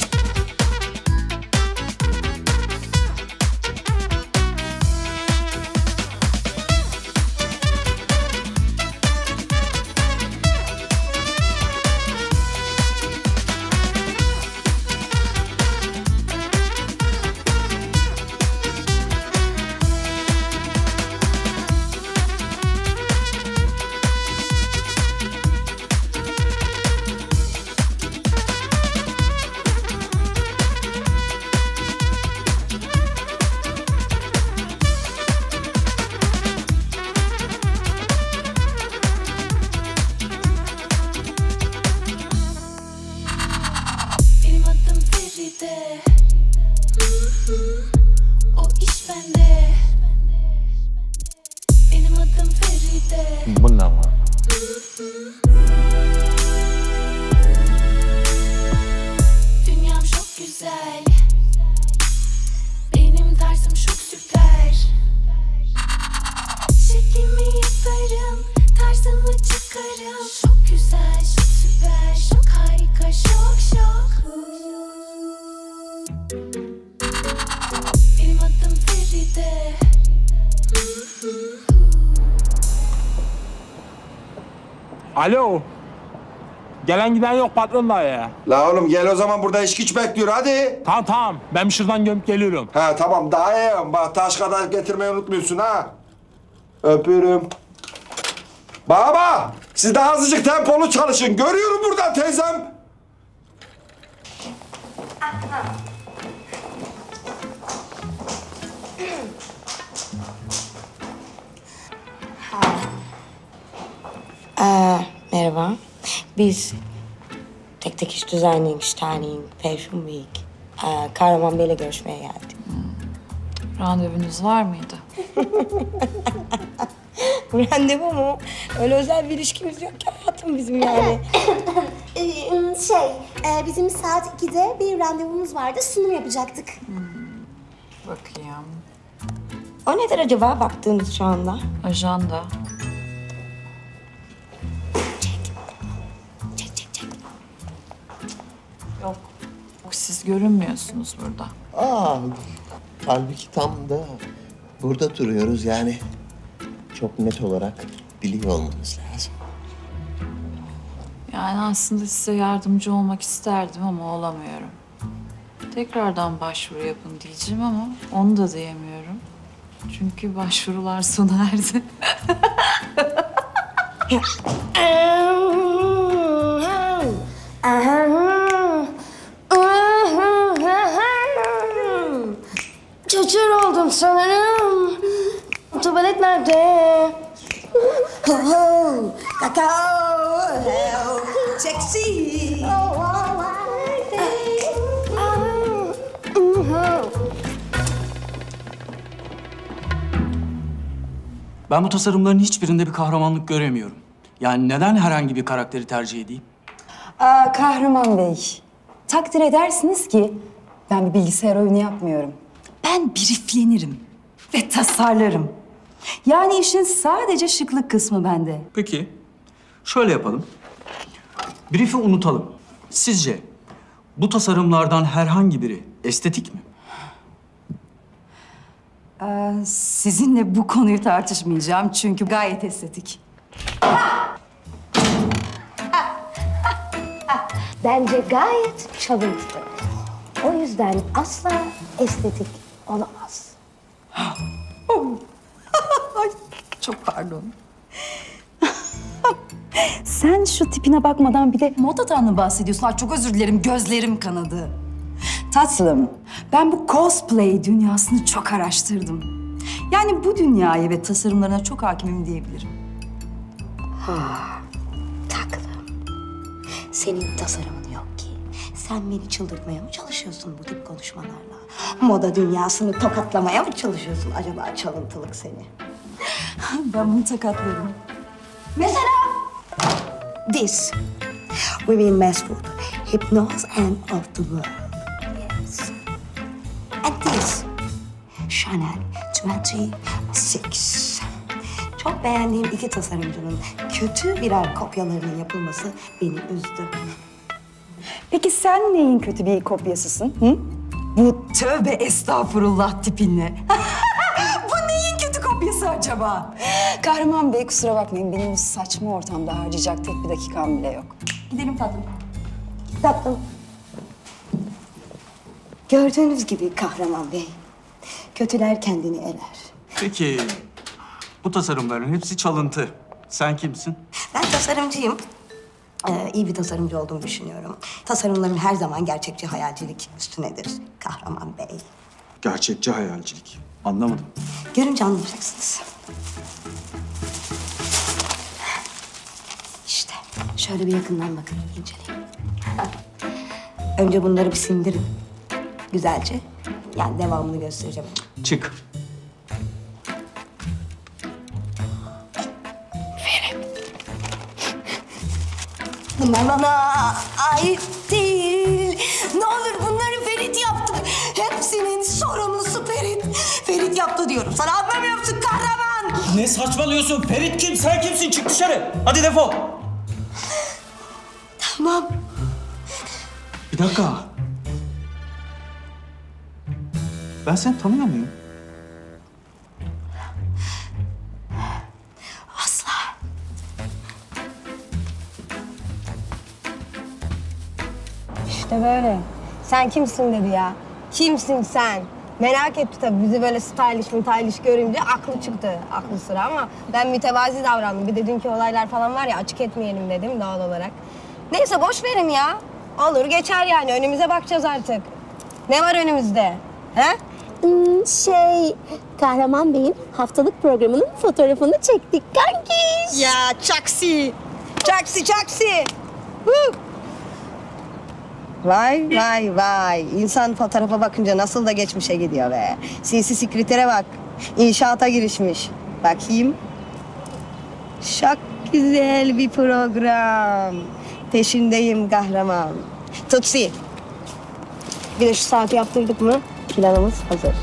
Benim adım Feride. O iş bende. Benim adım Feride. Bu ne lan? Dünyam çok güzel. Benim tarzım çok süper. Şeklimi yaparım, tarzımı çıkarım. Çok güzel, çok süper, çok harika, şok şok. Benim adım Feride. Alo. Gelen giden yok patron da ya. La oğlum gel o zaman, burada iş güç bekliyor hadi. Tamam tamam, ben şuradan gömüp geliyorum. Ha tamam, daha iyi. Bak taş kadar getirmeyi unutmuyorsun ha. Öpüyorum. Baba, siz de azıcık tempolu çalışın. Görüyorum buradan teyzem. Ee, merhaba. Biz tek tek iş Designing, Styling, Fashion Week, ee, Kahraman Bey'le görüşmeye geldik. Hmm. Randevunuz var mıydı? Randevu mu? Öyle özel bir ilişkimiz yok ki hayatım bizim yani. Ee, şey, e, bizim saat ikide bir randevumuz vardı. Sunum yapacaktık. Hmm. Bakayım. O nedir acaba baktığınız şu anda? Ajanda. Yok. Siz görünmüyorsunuz burada. Aa, halbuki tam da burada duruyoruz yani. Çok net olarak biliyor olmanız lazım. Yani aslında size yardımcı olmak isterdim ama olamıyorum. Tekrardan başvuru yapın diyeceğim ama onu da diyemiyorum. Çünkü başvurular sona erdi. Çocuk oldum sanırım. Tuvalet nerede? Kakao, sexy. Ben bu tasarımların hiçbirinde bir kahramanlık göremiyorum. Yani neden herhangi bir karakteri tercih edeyim? Aa, Kahraman Bey, takdir edersiniz ki ben bir bilgisayar oyunu yapmıyorum. Ben brieflenirim ve tasarlarım. Yani işin sadece şıklık kısmı bende. Peki, şöyle yapalım. Brief'i unutalım. Sizce bu tasarımlardan herhangi biri estetik mi? Ee, sizinle bu konuyu tartışmayacağım çünkü gayet estetik. Bence gayet çalıntı. O yüzden asla estetik olamaz. Ay, çok pardon. Sen şu tipine bakmadan bir de modadan mı bahsediyorsun? Ay, çok özür dilerim, gözlerim kanadı. Tatlım, ben bu cosplay dünyasını çok araştırdım. Yani bu dünyaya ve tasarımlarına çok hakimim diyebilirim. Taklım. Senin tasarımın yok ki. Sen beni çıldırtmaya mı çalışıyorsun bu tip konuşmalarla? Moda dünyasını tokatlamaya mı çalışıyorsun acaba çalıntılık seni? Ben bunu tokatlarım. Mesela this. Women mass food, hypnose and of the world. Yes. And this. Chanel yirmi altı. Çok beğendiğim iki tasarımcının kötü birer kopyalarının yapılması beni üzdü. Peki sen neyin kötü bir kopyasısın? Hı? Bu tövbe estağfurullah tipinle. Bu neyin kötü kopyası acaba? Kahraman Bey, kusura bakmayın, benim bu saçma ortamda harcayacak tek bir dakikam bile yok. Gidelim tatlım. Tatlım. Gördüğünüz gibi Kahraman Bey, kötüler kendini eler. Peki, bu tasarımların hepsi çalıntı. Sen kimsin? Ben tasarımcıyım. Ee, iyi bir tasarımcı olduğumu düşünüyorum. Tasarımlarım her zaman gerçekçi hayalcilik üstünedir Kahraman Bey. Gerçekçi hayalcilik. Anlamadım. Görünce anlayacaksınız. İşte şöyle bir yakından bakın, inceleyin. Önce bunları bir sindirin. Güzelce. Yani devamını göstereceğim. Çık. Bunlar bana ait değil. Ne olur bunları Ferit yaptı. Hepsinin sorumlusu Ferit. Ferit yaptı diyorum. Sana anlamıyor musun kahraman? Ne saçmalıyorsun? Ferit kim? Sen kimsin? Çık dışarı. Hadi defol. Tamam. Bir dakika. Ben seni tanıyor muyum? Asla. İşte böyle. Sen kimsin dedi ya. Kimsin sen? Merak etti tabii bizi böyle stylish stylish görünce aklı çıktı. Aklı sıra ama ben mütevazi davrandım. Bir de dünkü olaylar falan var ya, açık etmeyelim dedim doğal olarak. Neyse boş verin ya. Olur geçer yani, önümüze bakacağız artık. Ne var önümüzde? He? Hmm, şey, Kahraman Bey'in haftalık programının fotoğrafını çektik kankiş. Ya çaksi. Çaksi çaksi. Vay vay vay. İnsan fotoğrafa bakınca nasıl da geçmişe gidiyor be. Sinsi sekretere bak. İnşaata girişmiş. Bakayım. Çok güzel bir program. Peşindeyim kahraman. Tutsi. Bir de şu saati yaptırdık mı planımız hazır.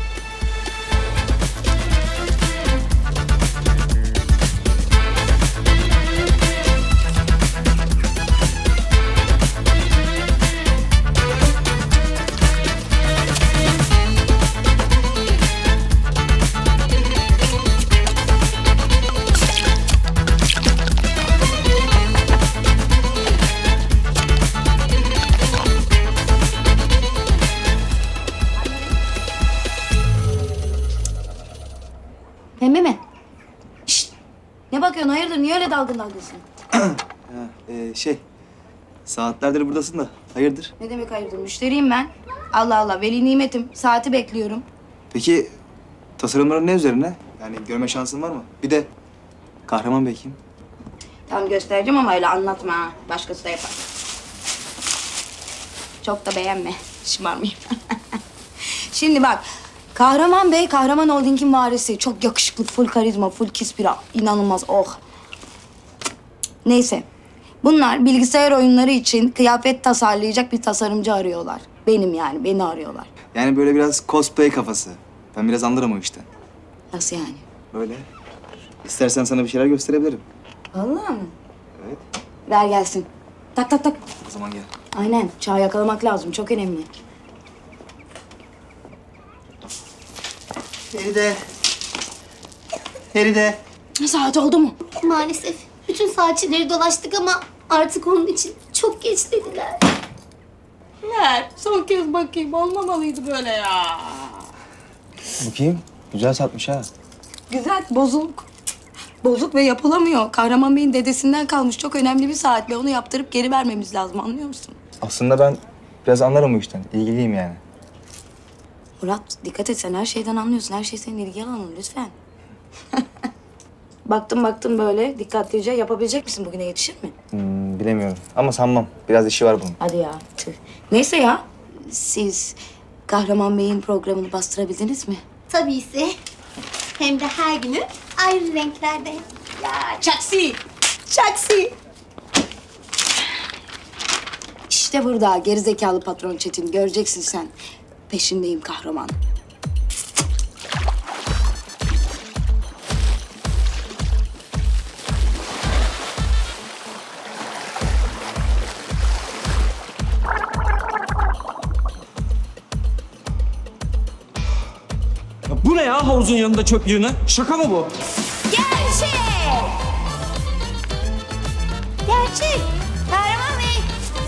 Pembe mi? Şşt! Ne bakıyorsun? Hayırdır? Niye öyle dalgın dalgınsın? Ha, e, şey, saatlerdir buradasın da hayırdır? Ne demek hayırdır? Müşteriyim ben. Allah Allah, veli nimetim. Saati bekliyorum. Peki tasarımların ne üzerine? Yani görme şansın var mı? Bir de Kahraman Bey kim? Tam göstereceğim ama öyle anlatma ha. Başkası da yapar. Çok da beğenme. Şımarmayayım. Şimdi bak. Kahraman Bey, Kahraman Holding'in varisi. Çok yakışıklı, full karizma, full kispira. İnanılmaz, oh. Neyse. Bunlar bilgisayar oyunları için kıyafet tasarlayacak bir tasarımcı arıyorlar. Benim yani, beni arıyorlar. Yani böyle biraz cosplay kafası. Ben biraz anlarım o işten. Nasıl yani? Böyle. İstersen sana bir şeyler gösterebilirim. Vallahi mı? Evet. Ver gelsin. Tak tak tak. O zaman gel. Aynen, çağ yakalamak lazım. Çok önemli. Feride. Feride. Saat oldu mu? Maalesef. Bütün saatçileri dolaştık ama artık onun için çok geç dediler. Ver, son kez bakayım. Olmamalıydı böyle ya. Bakayım. Güzel satmış ha. Güzel, bozuk. Bozuk ve yapılamıyor. Kahraman Bey'in dedesinden kalmış çok önemli bir saat ve onu yaptırıp geri vermemiz lazım, anlıyor musun? Aslında ben biraz anlarım o işten. İlgiliyim yani. Murat, dikkat et, sen her şeyden anlıyorsun. Her şey senin ilgi alanın, lütfen. Baktım baktım böyle dikkatlice, yapabilecek misin? Bugüne yetişir mi? Hmm, bilemiyorum ama sanmam. Biraz işi var bunun. Hadi ya, tüh. Neyse ya, siz Kahraman Bey'in programını bastırabildiniz mi? Tabiiyse. Hem de her günü ayrı renklerde. Ya çaksi! Çaksi! İşte burada gerizekalı patron Çetin. Göreceksin sen. Peşindeyim kahraman. Ya bu ne ya havuzun yanında çöp yığını? Şaka mı bu? Gerçek! Gerçek! Kahraman Bey!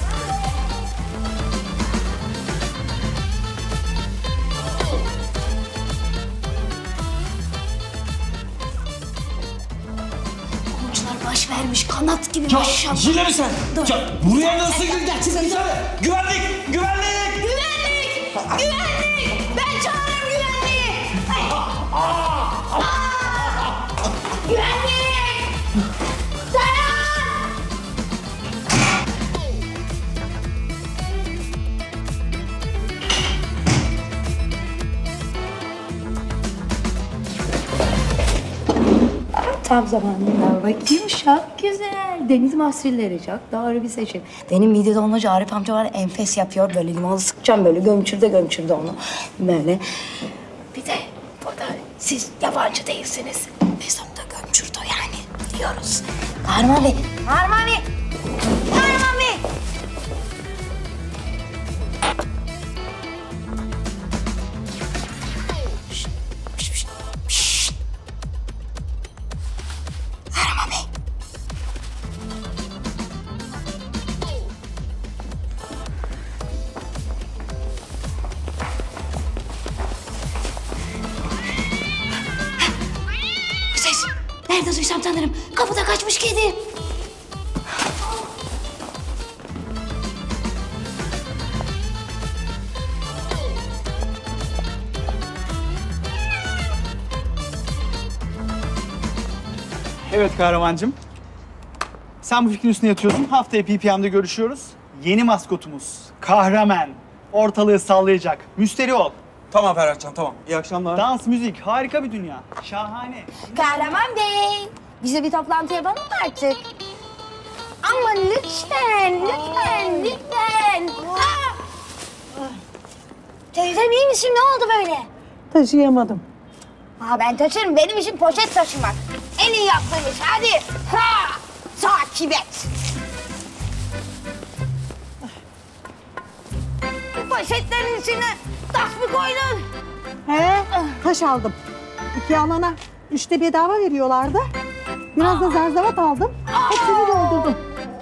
Koçlar baş vermiş, kanat gibi Ya maşallah. yine mi sen? Dur. Ya buraya nasıl gireceksin? Güvenlik! Güvenlik! Güvenlik! Güvenlik! Ben çağırırım güvenliği! Aa! Güvenlik! Dayan! Tam zamanında bakayım, çok güzel. Deniz mahsulleri çok doğru bir seçim. Benim videoda olunca Arif amca var, enfes yapıyor. Böyle limonu sıkacağım, böyle gömçürde gömçürde onu. Böyle. Bir de burada siz yabancı değilsiniz. Mesut da gömçürde yani, biliyoruz. Kahraman Bey, Kahraman Bey! Kahraman Bey! Şşt, şşt, şşt, şşt. Kahraman Bey. Bu ses. Nerede duysam tanırım. Kapıda kaçmış kedi. Evet Kahramancığım. Sen bu fikrin üstüne yatıyorsun. Haftaya P P M'de görüşüyoruz. Yeni maskotumuz Kahraman. Ortalığı sallayacak. Müşteri ol. Tamam Ferhatcan, tamam. İyi akşamlar. Dans, müzik, harika bir dünya. Şahane. Kahraman Bey, bize bir toplantı yapalım mı artık? Ama lütfen, lütfen, lütfen. Aa! Teyzem iyi misin? Ne oldu böyle? Taşıyamadım. Ha ben taşırım. Benim işim poşet taşımak. En iyi yaptığım iş. Hadi. Ha! Takip et. Bu poşetlerin içine taş mı koydun? He, taş aldım. İki alana üçte bedava veriyorlardı. Biraz da zerzevat aldım. Hepsini doldurdum.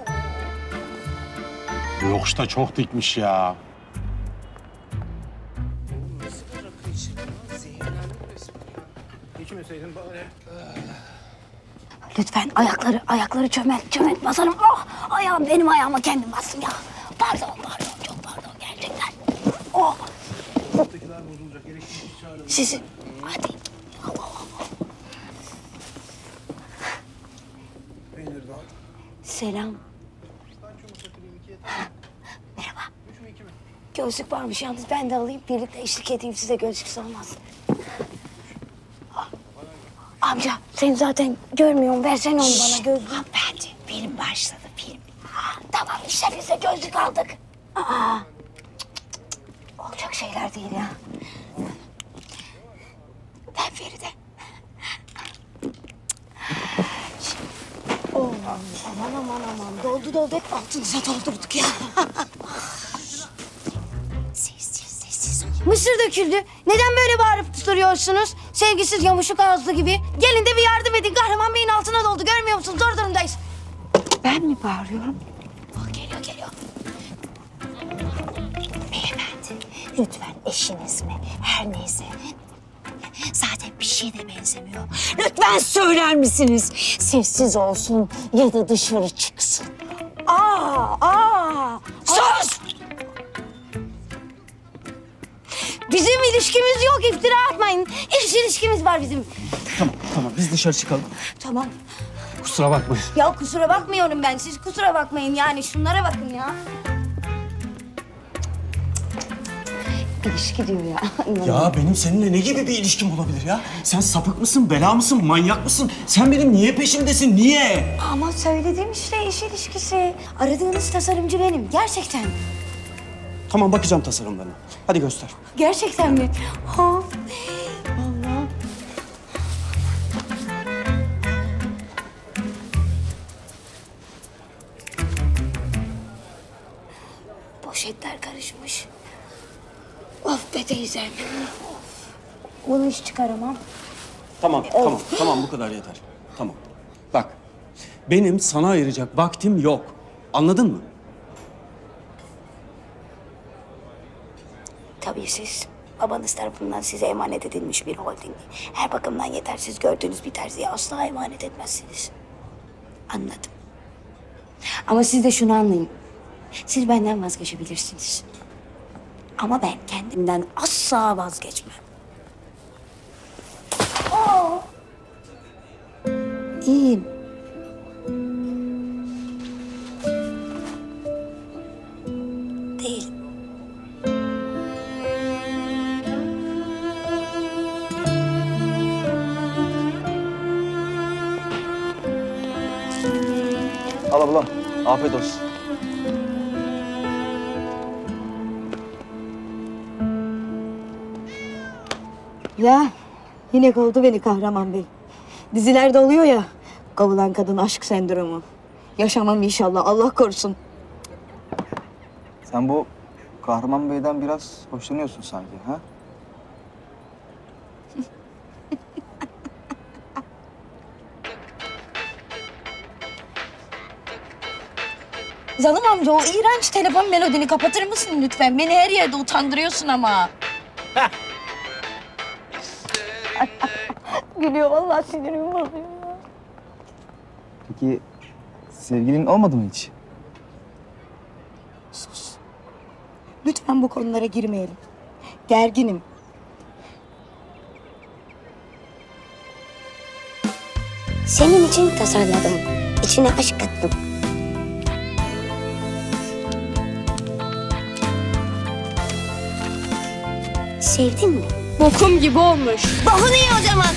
Bu yokuşta çok dikmiş ya. İçmeseydin bari. Lütfen ayakları, ayakları çömelt, çömelt basarım. Oh! Ayağım, benim ayağıma kendim bastım ya. Pardon, pardon, çok pardon gerçekten. Oh! Sizin, hadi. Allah Allah. Selam. Merhaba. Gözlük varmış yalnız ben de alayım. Birlikte eşlik edeyim size, gözlüksüz olmaz. Amca sen zaten görmüyorsun. Versene onu bana gözlüğü. Hanımefendi benim başladı film. Tamam işte biz de gözlük aldık. Aa, cık, cık, cık. Olacak şeyler değil ya. Ben Feride. Oh, aman aman aman. Doldu doldu. Hep altınıza doldurduk ya. Sessiz sessiz. Mısır döküldü. Neden böyle bağırıp duruyorsunuz? Sevgisiz yamuşuk ağızlı gibi. Gelin de bir yardım edin. Kahraman Bey'in altına doldu. Görmüyor musunuz? Zor durumdayız. Ben mi bağırıyorum? Oh, geliyor geliyor. Beyefendi lütfen eşiniz mi? Her neyse. Zaten bir şeye de benzemiyor. Lütfen söyler misiniz? Sessiz olsun ya da dışarı çıksın. Aa, aa. Sus! Bizim ilişkimiz yok. İftira atmayın. İş ilişkimiz var bizim. Tamam, tamam. Biz dışarı çıkalım. Tamam. Kusura bakmayın. Ya kusura bakmıyorum ben. Siz kusura bakmayın yani. Şunlara bakın ya. İlişki diyor ya. Ya benim seninle ne gibi bir ilişkim olabilir ya? Sen sapık mısın, bela mısın, manyak mısın? Sen benim niye peşimdesin, niye? Ama söyledim işte iş ilişkisi. Aradığınız tasarımcı benim. Gerçekten. Tamam, bakacağım tasarımlarına. Hadi göster. Gerçekten mi? Ha. Vallahi. Poşetler karışmış. Of be teyzem. Of. Bunu hiç çıkaramam. Tamam, Of. tamam, tamam. Bu kadar yeter. Tamam. Bak, benim sana ayıracak vaktim yok. Anladın mı? Tabii siz babanız tarafından size emanet edilmiş bir holding. Her bakımdan yetersiz gördüğünüz bir terziye asla emanet etmezsiniz. Anladım. Ama siz de şunu anlayın. Siz benden vazgeçebilirsiniz. Ama ben kendimden asla vazgeçmem. Oo. İyiyim. Değilim. Al ablam. Afiyet olsun. Ya yine kovdu beni Kahraman Bey. Dizilerde oluyor ya, kovulan kadın aşk sendromu. Yaşamam inşallah, Allah korusun. Sen bu Kahraman Bey'den biraz hoşlanıyorsun sanki, ha? Zalım amca o iğrenç telefon melodini kapatır mısın lütfen? Beni her yerde utandırıyorsun ama. Gülüyor vallahi, sinirim bozuyor ya. Peki sevgilin olmadı mı hiç? Sus. Lütfen bu konulara girmeyelim. Gerginim. Senin için tasarladım. İçine aşk kattım. Sevdin mi? Bokum gibi olmuş. Bokunu ye o zaman.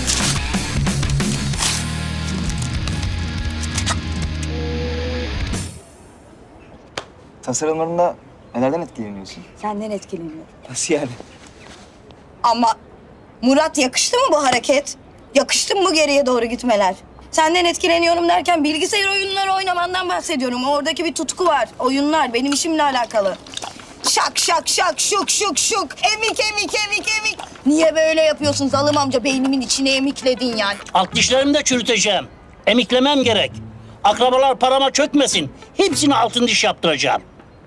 Tasarımlarında nelerden etkileniyorsun? Senden etkileniyorum. Nasıl yani? Ama Murat, yakıştı mı bu hareket? Yakıştı mı bu geriye doğru gitmeler? Senden etkileniyorum derken bilgisayar oyunları oynamandan bahsediyorum. Oradaki bir tutku var. Oyunlar benim işimle alakalı. Şak şak şak şuk şuk şuk. Emik emik emik emik. Niye böyle yapıyorsun Zalım amca? Beynimin içine emikledin yani. Alt dişlerimi de çürüteceğim. Emiklemem gerek. Akrabalar parama çökmesin. Hepsini altın diş yaptıracağım.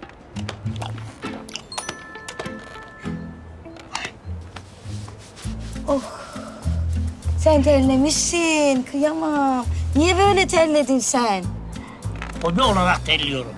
Oh. Sen terlemişsin. Kıyamam. Niye böyle terledin sen? Hobi olarak terliyorum.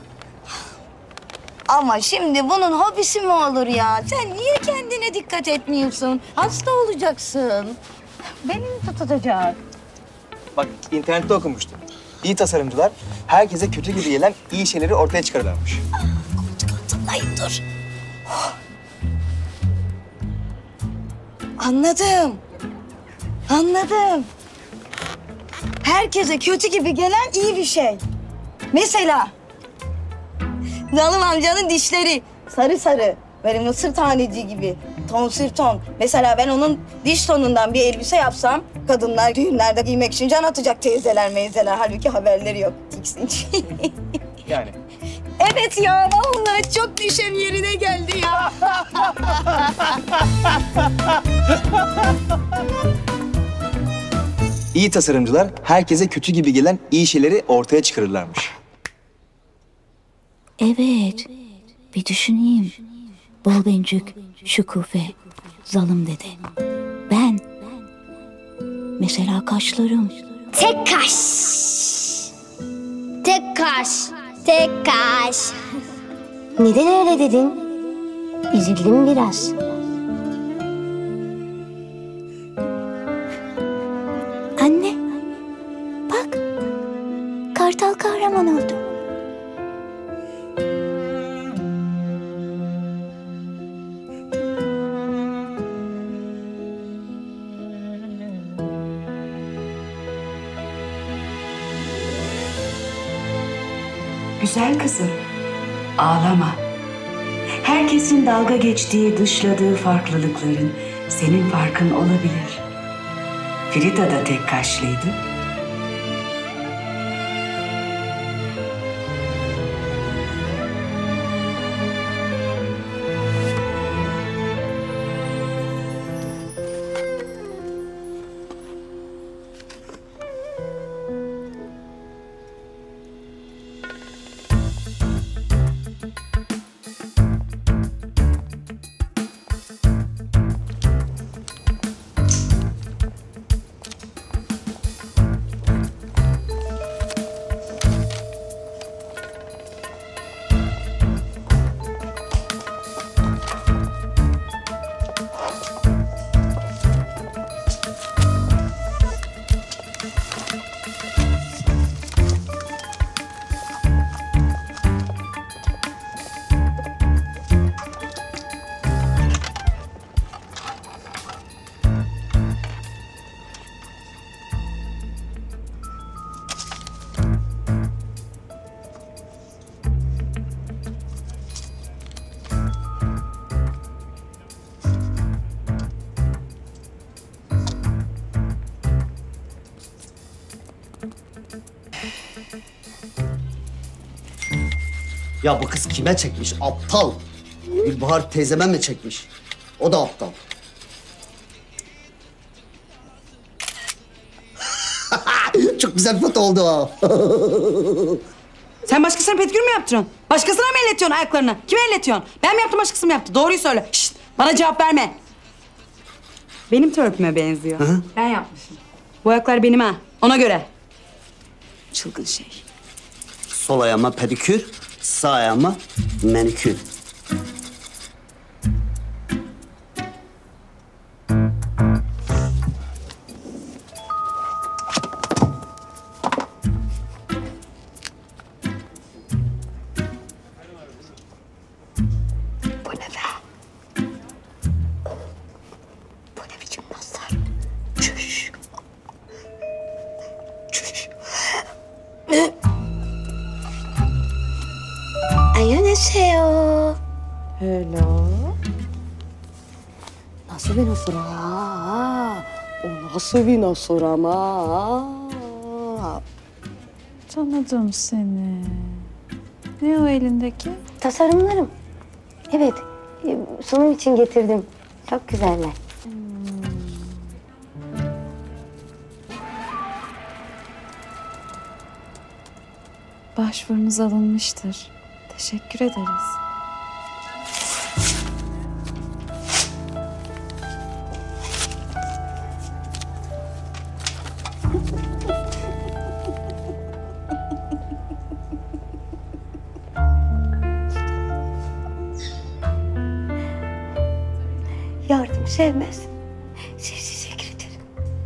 Ama şimdi bunun hobisi mi olur ya? Sen niye kendine dikkat etmiyorsun? Hasta olacaksın. Beni mi tutacak? Bak internette okumuştum. İyi tasarımcılar herkese kötü gibi gelen iyi şeyleri ortaya çıkarırlarmış. Ay dur. Anladım. Anladım. Herkese kötü gibi gelen iyi bir şey. Mesela Zalım amcanın dişleri sarı sarı. Böyle mısır taneci gibi. Tonsür ton. Mesela ben onun diş tonundan bir elbise yapsam kadınlar düğünlerde giymek için can atacak teyzeler meyzeler. Halbuki haberleri yok. Tiksinç. Yani. Evet ya vallahi çok düşem yerine geldi ya. İyi tasarımcılar herkese kötü gibi gelen iyi şeyleri ortaya çıkarırlarmış. Evet. Bir düşüneyim. Bol bencük, şükufe, Zalım dede. Ben. Mesela kaşlarım. Tek kaş. Tek kaş. Tek kaş. Neden öyle dedin? Üzüldüm biraz. Anne. Bak. Kartal kahraman oldu. Güzel kızım, ağlama. Herkesin dalga geçtiği, dışladığı farklılıkların senin farkın olabilir. Frida da tek kaşlıydı. Ya bu kız kime çekmiş? Aptal. Gülbahar teyzeme mi çekmiş? O da aptal. Çok güzel foto oldu ha. Sen başkasına pedikür mü yaptırıyorsun? Başkasına mı elletiyorsun ayaklarını? Kime elletiyorsun? Ben mi yaptım, başkası mı yaptı? Doğruyu söyle. Şşt, bana cevap verme. Benim törpüme benziyor. Hı? Ben yapmışım. Bu ayaklar benim ha. Ona göre. Çılgın şey. Sol ayağıma pedikür, sağ ayağıma manikür. Hello. Nasıl bir nasır ya? O nasıl bir nasır ama? Tanıdım seni. Ne o elindeki? Tasarımlarım. Evet, e, sunum için getirdim. Çok güzeller. Başvurunuz alınmıştır. Teşekkür ederiz. Yardım sevmez. Sizi teşekkür ederim.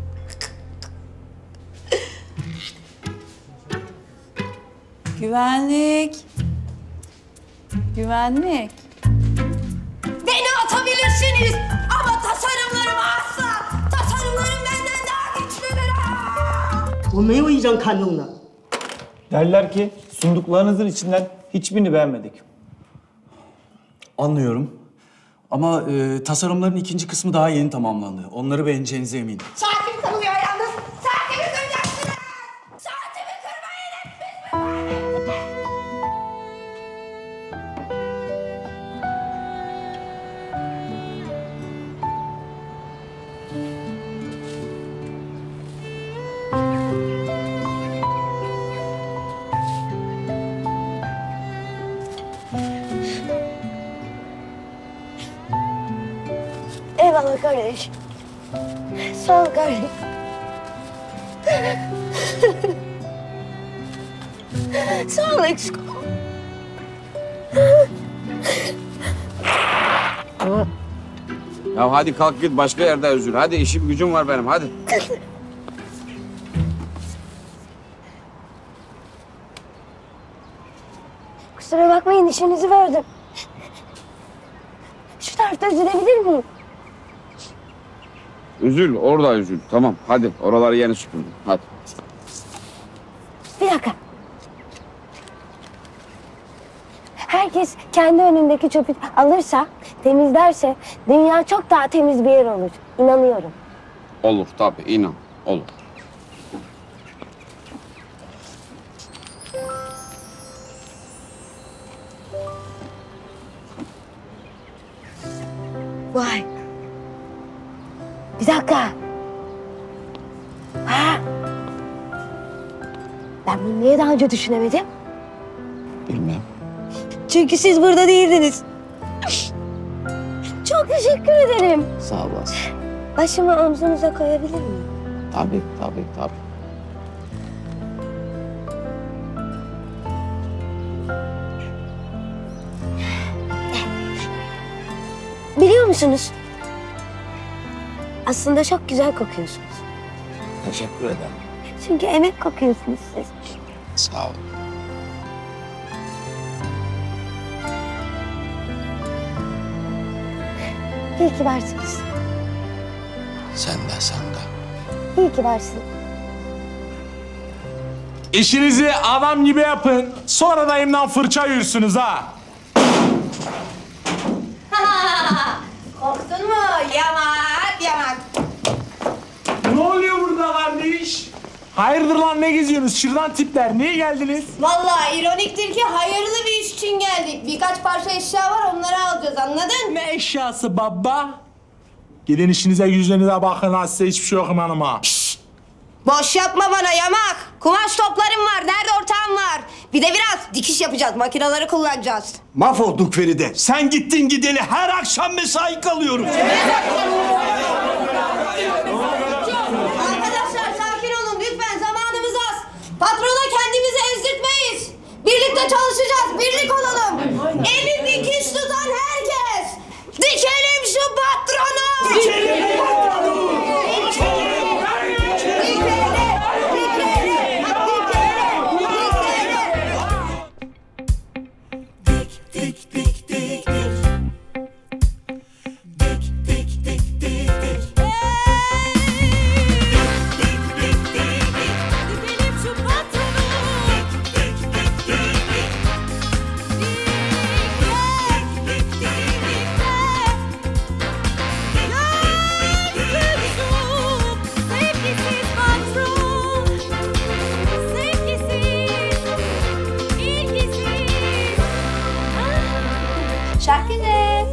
Güvenlik. Güvenlik. Beni atabilirsiniz ama tasarımlarım asla. Tasarımlarım benden daha güçlüdür. Olmayı uyuyacaksın kanunla. Derler ki sunduklarınızın içinden hiçbirini beğenmedik. Anlıyorum. Ama e, tasarımların ikinci kısmı daha yeni tamamlandı. Onları beğeneceğinize eminim. Saatim kırılıyor yalnız. Saatimi kıracaksınız. Saatimi kırmayın hep Eyvallah kardeş. Sağ ol kardeş. Sağ ol eksik olma. Ya hadi kalk git başka yerde üzül. Hadi işim gücüm var benim hadi. Kusura bakmayın işinizi böldüm. Şu tarafta üzülebilir miyim? Üzül orada üzül. Tamam hadi oraları yeni süpürdüm. Hadi. Bir dakika. Herkes kendi önündeki çöpü alırsa, temizlerse dünya çok daha temiz bir yer olur. İnanıyorum. Olur tabii inan olur. Vay. Bir dakika. Ha? Ben bunu niye daha önce düşünemedim? Bilmem. Çünkü siz burada değildiniz. Çok teşekkür ederim. Sağ olasın. Başımı omzunuza koyabilir miyim? Tabii tabii tabii. Biliyor musunuz? Aslında çok güzel kokuyorsunuz. Teşekkür ederim. Çünkü emek kokuyorsunuz siz. Sağ ol. İyi ki varsınız. Sen de sen de. İyi ki varsın. İşinizi adam gibi yapın. Sonra da elimden fırça yiyorsunuz ha. Korktun mu? Yamak yamak. Ne oluyor burada kardeş? Hayırdır lan ne geziyorsunuz? Şırdan tipler. Niye geldiniz? Vallahi ironiktir ki hayırlı bir iş için geldik. Birkaç parça eşya var onları alacağız anladın? Ne eşyası baba? Gidin işinize yüzünüze bakın ha. Size hiçbir şey yok hanıma. Boş yapma bana yamak. Kumaş toplarım var. Nerede ortağım var? Bir de biraz dikiş yapacağız. Makineleri kullanacağız. Mahvolduk Feride. Sen gittin gideli her akşam mesai kalıyoruz. Arkadaşlar sakin olun lütfen. Zamanımız az. Patrona kendimizi ezdirtmeyiz. Birlikte çalışacağız. Birlik olalım. Eli dikiş tutan herkes. Dikelim şu patronu. Dikelim patronu. Dik Çok güzel.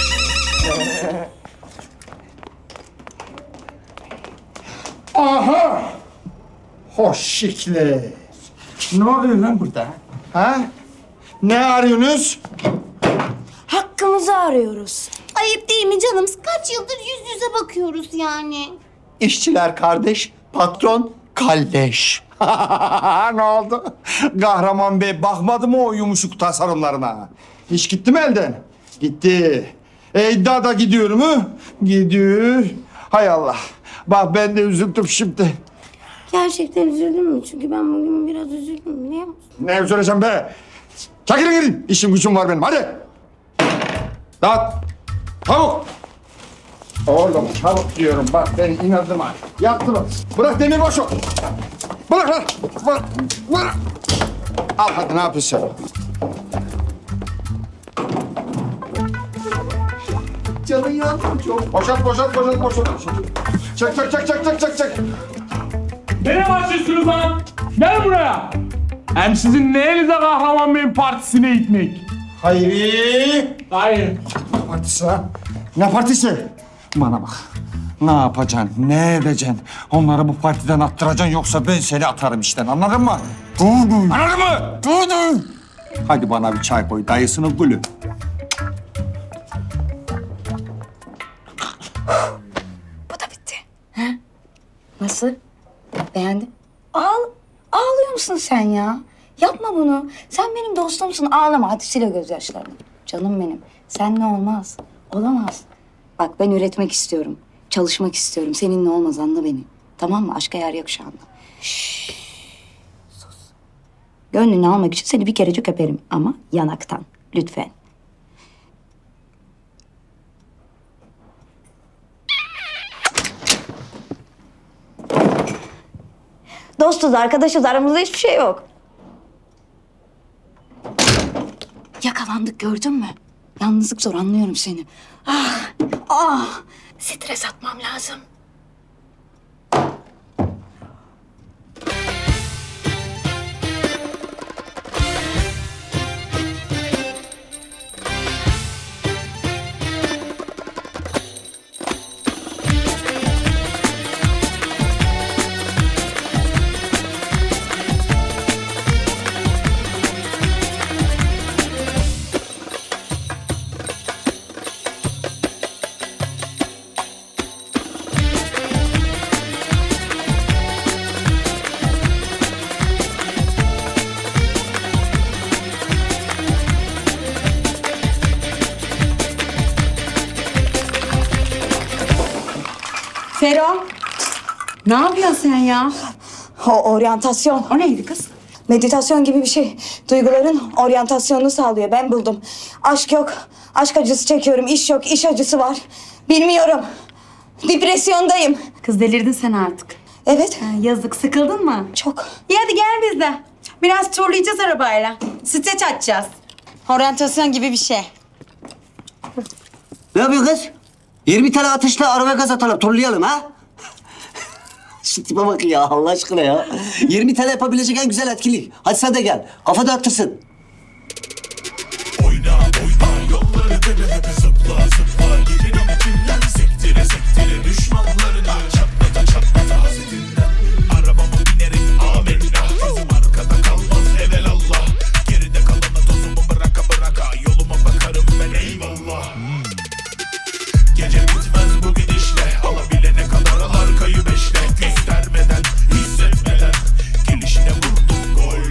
Aha! Hoşçaklar. Ne oluyor lan burada? Ha? Ne arıyorsunuz? Hakkımızı arıyoruz. Ayıp değil mi canım? Kaç yıldır yüz yüze bakıyoruz yani. İşçiler kardeş, patron kalleş. Ne oldu? Kahraman Bey bakmadı mı o yumuşuk tasarımlarına? Hiç gitti mi elden? Gitti. E iddia da gidiyor mu? Gidiyor. Hay Allah. Bak ben de üzüldüm şimdi. Gerçekten üzüldün mü? Çünkü ben bugün biraz üzüldüm biliyor musun? Ne üzüleceğim be? Çekilin gidin. İşim gücüm var benim. Hadi. Dağıt. Çabuk. Oğlum çabuk diyorum. Bak ben inadıma. Yaptılar. Bırak demir boşu. Bırak lan. Bırak. Bırak. Al hadi ne yapıyorsun? Canın yandım çok. Boşalt, boşalt, boşalt, boşalt. Çek, çek, çek, çek, çek, çek, çek. Nereye başlıyorsunuz lan? Gel buraya. Hem sizin neyinize Kahraman Bey'in partisine gitmek? Hayri. Hayır. Ne partisi ha? Ne partisi? Bana bak. Ne yapacaksın, ne edeceksin? Onları bu partiden attıracaksın yoksa ben seni atarım işten, anladın mı? Anladın mı? Duydun. Hadi bana bir çay koy, dayısının gülü. Bu da bitti. Ha? Nasıl? Beğendin? Ağl ağlıyor musun sen ya? Yapma bunu. Sen benim dostumsun. Ağlama. Hadi sil o gözyaşlarını. Canım benim. Seninle olmaz. Olamaz. Bak ben üretmek istiyorum. Çalışmak istiyorum. Seninle olmaz, anla beni. Tamam mı? Aşka yer yok şu anda. Şşş. Sus. Gönlünü almak için seni bir kerecik öperim. Ama yanaktan. Lütfen. Dostuz, arkadaşız. Aramızda hiçbir şey yok. Yakalandık, gördün mü? Yalnızlık zor, anlıyorum seni. Ah, ah. Stres atmam lazım. Fero, ne yapıyorsun sen ya? O oryantasyon. O neydi kız? Meditasyon gibi bir şey. Duyguların oryantasyonunu sağlıyor. Ben buldum. Aşk yok. Aşk acısı çekiyorum. İş yok. İş acısı var. Bilmiyorum. Depresyondayım. Kız delirdin sen artık. Evet. Ha, yazık. Sıkıldın mı? Çok. İyi hadi gel biz de. Biraz turlayacağız arabayla. Streç atacağız. Oryantasyon gibi bir şey. Ne yapıyorsun kız? yirmi tane ateşle araba gaz atalım, turlayalım ha? Şu tipe bak ya, Allah aşkına ya. yirmi tane yapabilecek en güzel etkinlik. Hadi sen de gel, kafa dağıtırsın. Oyna oyna yolları dene hep zıpla zıpla. Gelirim içinden sektire sektire düşmanlarını. Çatlata çatlata hasetinden. Arabama binerek amenna. Gözüm arkada kalmaz evelallah. Geride kalana tozumu bıraka bıraka. Yoluma bakarım ben eyvallah. Gece bitmez bu gidişle. Alabilene kadar al arkayı beşle. Göstermeden, hissetmeden gelişine vurdum gol.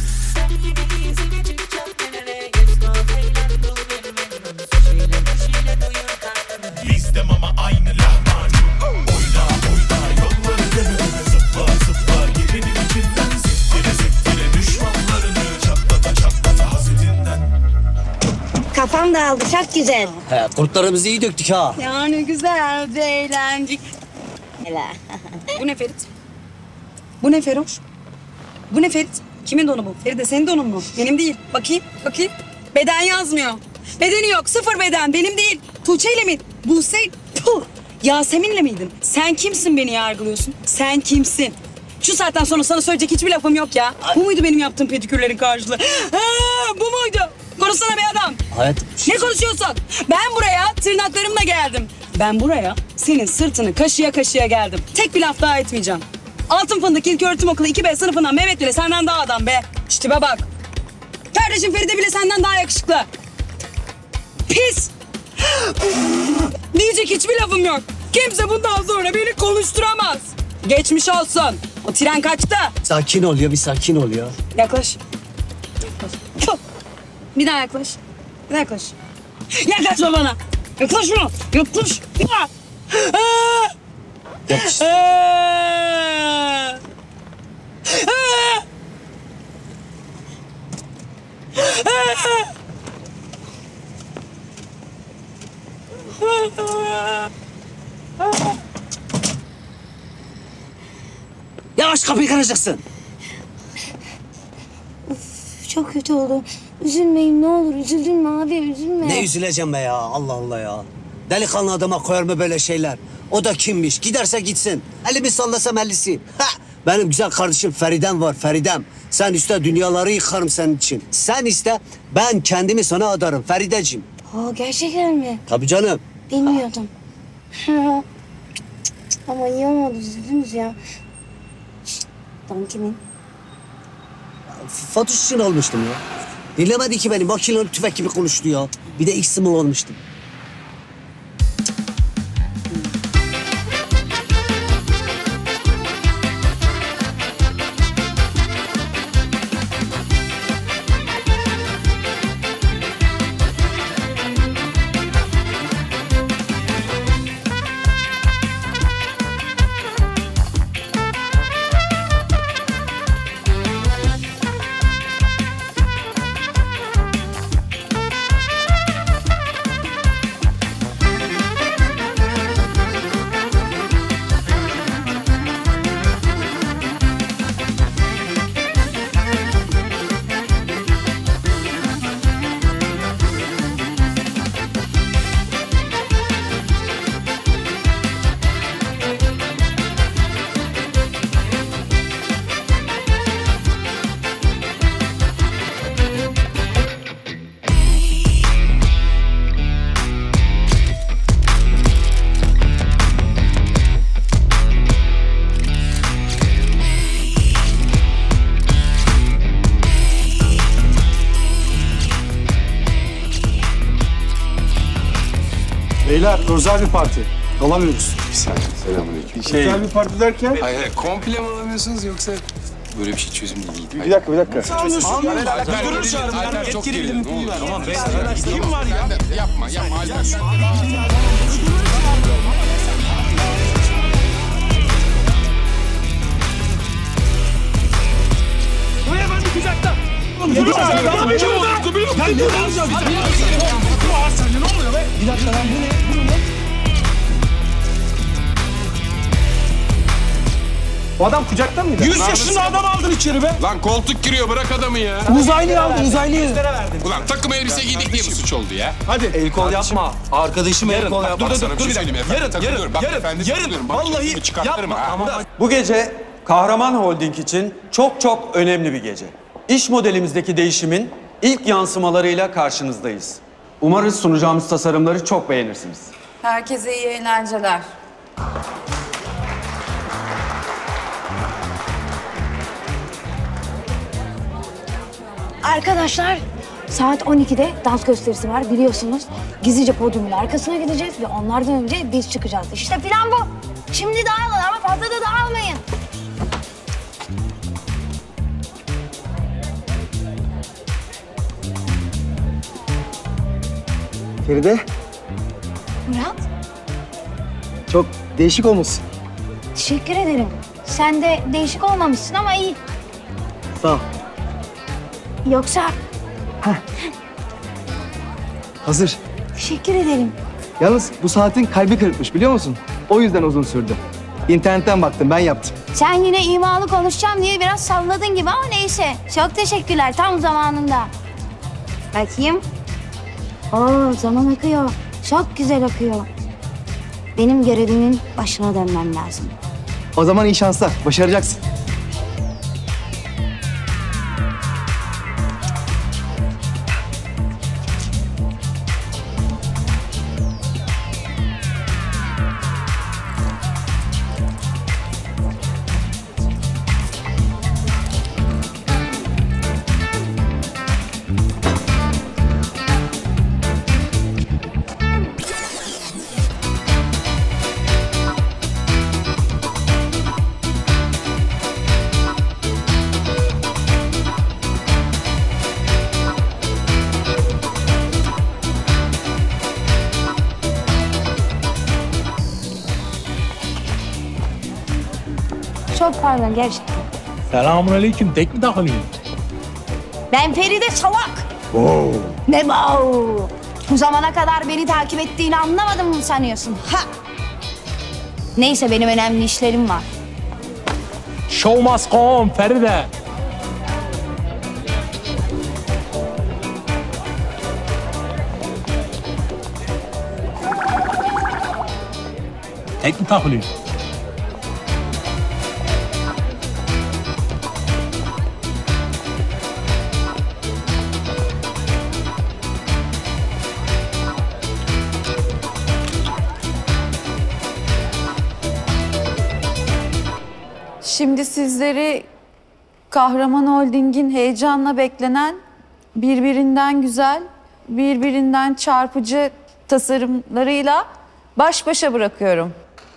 İstem ama aynı lahmacun. Oyna oyna yolları deneme zıpla zıpla. Gelinin içinden sektire sektire düşmanlarını. Çatlata çatlata hasetinden. Kafam dağıldı. Çok güzel. He, kurtlarımızı iyi döktük ha. Ya ne güzel, eğlendik. Hele. Bu ne Ferit? Bu ne Feroş? Bu ne Ferit? Kimin donu bu? Feride senin donun mu? Benim değil. Bakayım, bakayım. Beden yazmıyor. Bedeni yok, sıfır beden. Benim değil. Tuğçe ile mi? Buse, puh. Yasemin'le miydin? Sen kimsin beni yargılıyorsun? Sen kimsin? Şu saatten sonra sana söyleyecek hiçbir lafım yok ya. Bu muydu benim yaptığım pedikürlerin karşılığı? Ha, bu muydu? Konuşsana be adam. hayatım. Ne konuşuyorsun? Ben buraya tırnaklarımla geldim. Ben buraya senin sırtını kaşıya kaşıya geldim. Tek bir laf daha etmeyeceğim. Altın Fındık İlköğretim Okulu iki B sınıfından Mehmet bile senden daha adam be. İşte be bak. Kardeşim Feride bile senden daha yakışıklı. Pis. Diyecek hiçbir lafım yok. Kimse bundan sonra beni konuşturamaz. Geçmiş olsun. O tren kaçtı. Sakin ol ya, bir sakin ol ya. Yaklaş. Bir daha yaklaş. Bir daha yaklaş. Yaklaşma bana. Yaklaşma. Yaklaş. Yaklaş. Yavaş, kapıyı kıracaksın. Çok kötü oldu. Üzülmeyin ne olur. Üzüldün mü abi? Üzülme. Ne üzüleceğim be ya, Allah Allah ya. Delikanlı adama koyar mı böyle şeyler? O da kimmiş? Giderse gitsin. Elimi sallasam ellisi. Ha! Benim güzel kardeşim Feridem var, Feridem. Sen iste, dünyaları yıkarım senin için. Sen iste, ben kendimi sana adarım Ferideciğim. Aa, gerçekten mi? Tabii canım. Bilmiyordum. Ama iyi olmadı. Üzüldünüz ya. Don kimin? Fatoş için almıştım ya. Dinlemedi ki beni. Makinalı tüfek gibi konuştu ya. Bir de X-Small olmuştum. Beyler özel bir parti. Alamıyoruz. Bir saniye, selamünaleyküm. Şey... Özel bir parti derken? Hayır, hayır, komple mi alamıyorsunuz yoksa böyle bir şey çözüm değil. Bir dakika, bir dakika. Alper, Alper, durun şu an. Alper, Çok gerilim. gerilim. Ne olur. Tamam, Kim var ya? Yapma, yapma Alper. Bu efendi kucakta. Dur abi, ne yapıyorsun? Ben ne yapacağım? Ne oluyor be? Bir dakika lan, bu ne? Bu ne? Bu adam kucakta mıydı? Yüz yaşında adam aldın içeri be. Lan koltuk giriyor, bırak adamı ya. Uzaylıyı aldın, uzaylıyı. Ulan takım elbise giydik diye mi suç oldu ya? Hadi. El kol yapma. Arkadaşım el kol yapma. Dur dur dur bir dakika. Yarın, yarın, yarın, yarın. Vallahi yapma. Tamam. Bu gece Kahraman Holding için çok çok önemli bir gece. İş modelimizdeki değişimin ilk yansımalarıyla karşınızdayız. Umarız sunacağımız tasarımları çok beğenirsiniz. Herkese iyi eğlenceler. Arkadaşlar saat on ikide dans gösterisi var biliyorsunuz. Gizlice podyumun arkasına gideceğiz ve onlardan önce biz çıkacağız. İşte plan bu. Şimdi dağılın ama fazla da dağılmayın. Feride, Murat, çok değişik olmuşsun. teşekkür ederim. Sen de değişik olmamışsın ama iyi. Sağ ol. Yoksa Hazır. teşekkür ederim. Yalnız bu saatin kalbi kırıkmış biliyor musun? O yüzden uzun sürdü. İnternetten baktım, ben yaptım. Sen yine imalı konuşacağım diye biraz salladın gibi ama neyse. Çok teşekkürler tam zamanında. Bakayım. Oo, zaman akıyor. Çok güzel akıyor. Benim görevimin başına dönmem lazım. O zaman iyi şanslar, başaracaksın. Çok pardon gerçekten. Selamünaleyküm. Tek mi takılıyorsun? Ben Feride salak. Oo. Ne bu? Bu zamana kadar beni takip ettiğini anlamadım mı sanıyorsun? Ha! Neyse benim önemli işlerim var. Show must go on Feride. Tek mi takılıyorsun? Şimdi sizleri Kahraman Holding'in heyecanla beklenen, birbirinden güzel, birbirinden çarpıcı tasarımlarıyla baş başa bırakıyorum.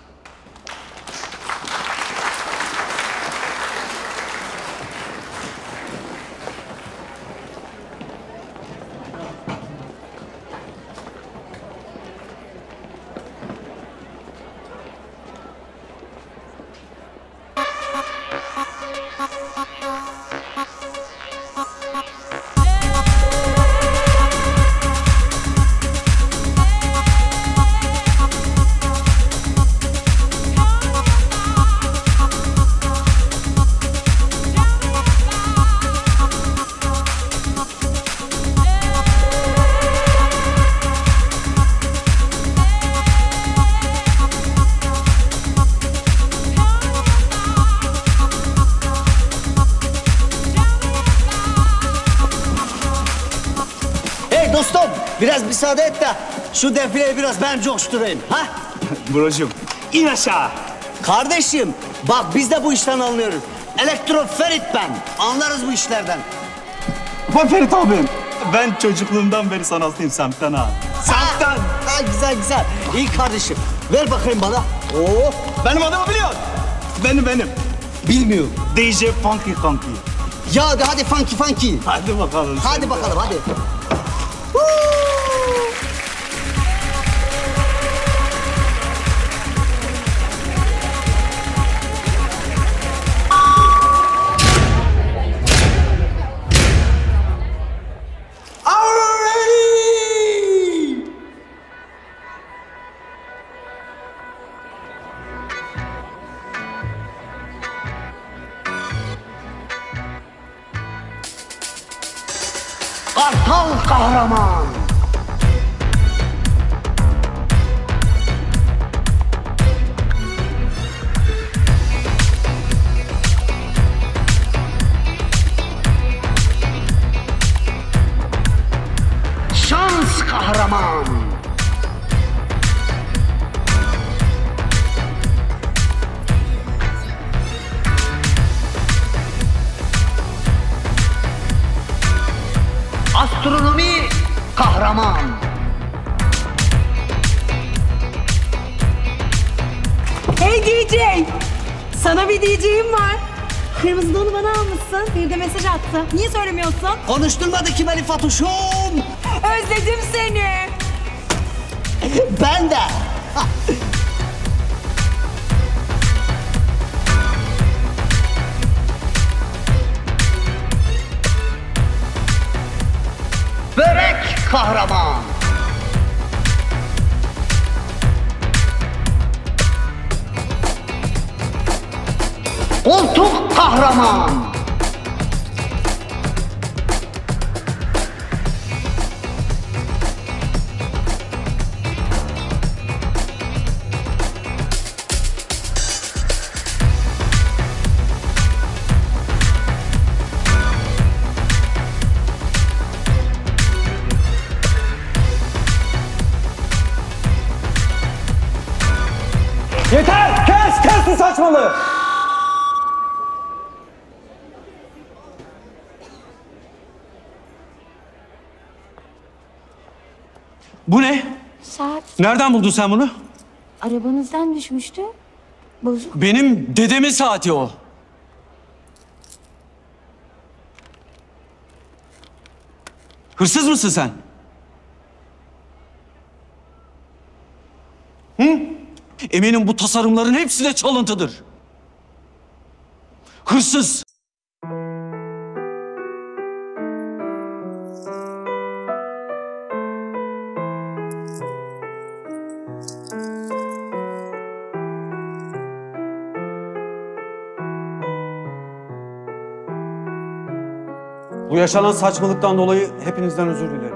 Hey dostum, biraz müsaade et de şu defileyi biraz ben coşturayım. Ha? Brocum. İn aşağı. Kardeşim, bak biz de bu işten anlıyoruz. Elektro Ferit ben. Anlarız bu işlerden. Ben Ferit abim. Ben çocukluğumdan beri sanatlıyım semtten ha. Semtten. Ha, güzel güzel. İyi kardeşim. Ver bakayım bana. Oo. Benim adımı biliyorsun. Benim benim. Bilmiyorum. D J Funky Funky. Ya hadi hadi funky funky. Hadi bakalım. Hadi bakalım hadi. Kartal kahraman. Şans kahraman. Astronomi kahraman. Hey D J! Sana bir diyeceğim var. Kırmızı donu bana almışsın. Bir de mesaj attı. Niye söylemiyorsun? Konuşturmadı ki beni Fatuşum. Özledim seni. Ben de. Börek kahraman. Koltuk kahraman. Yeter! Kes! Kes bu saçmalığı! Bu ne? Saat Nereden buldun sen bunu? arabanızdan düşmüştü. Bozuk. Benim dedemin saati o. Hırsız mısın sen? Hı? Eminim bu tasarımların hepsi de çalıntıdır. Hırsız! Bu yaşanan saçmalıktan dolayı hepinizden özür dilerim.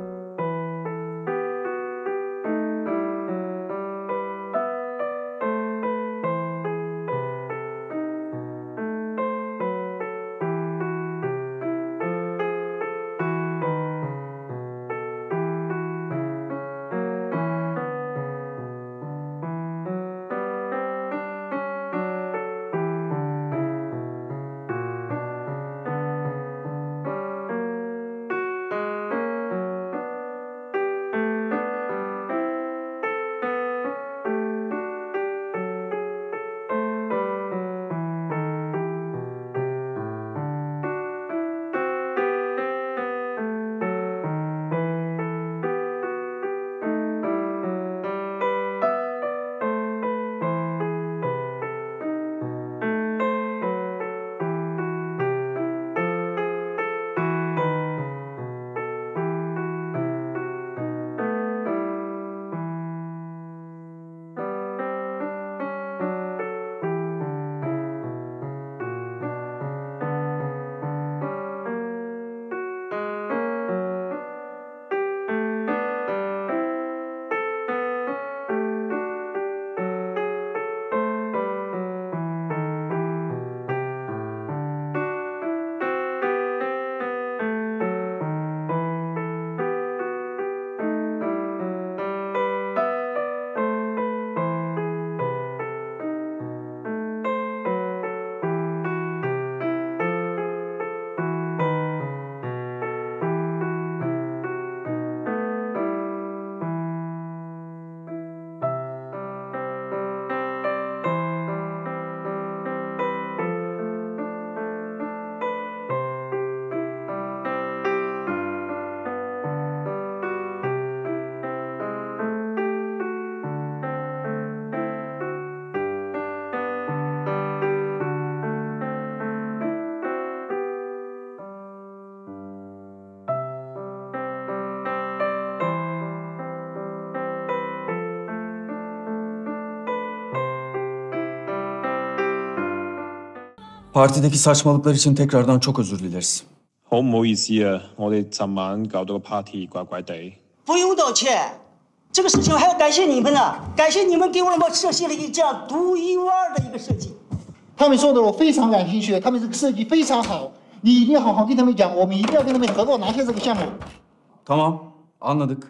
Partideki saçmalıklar için tekrardan çok özür dileriz. 好唔好意思啊，我哋尋晚搞到個 party 怪怪地。 不用道歉，这个事情还要感谢你们呢，感谢你们给我们设计了一这样独一无二的一个设计。 他们说的我非常感兴趣，他们这个设计非常好，你一定要好好跟他们讲，我们一定要跟他们合作拿下这个项目。 Tamam, anladık.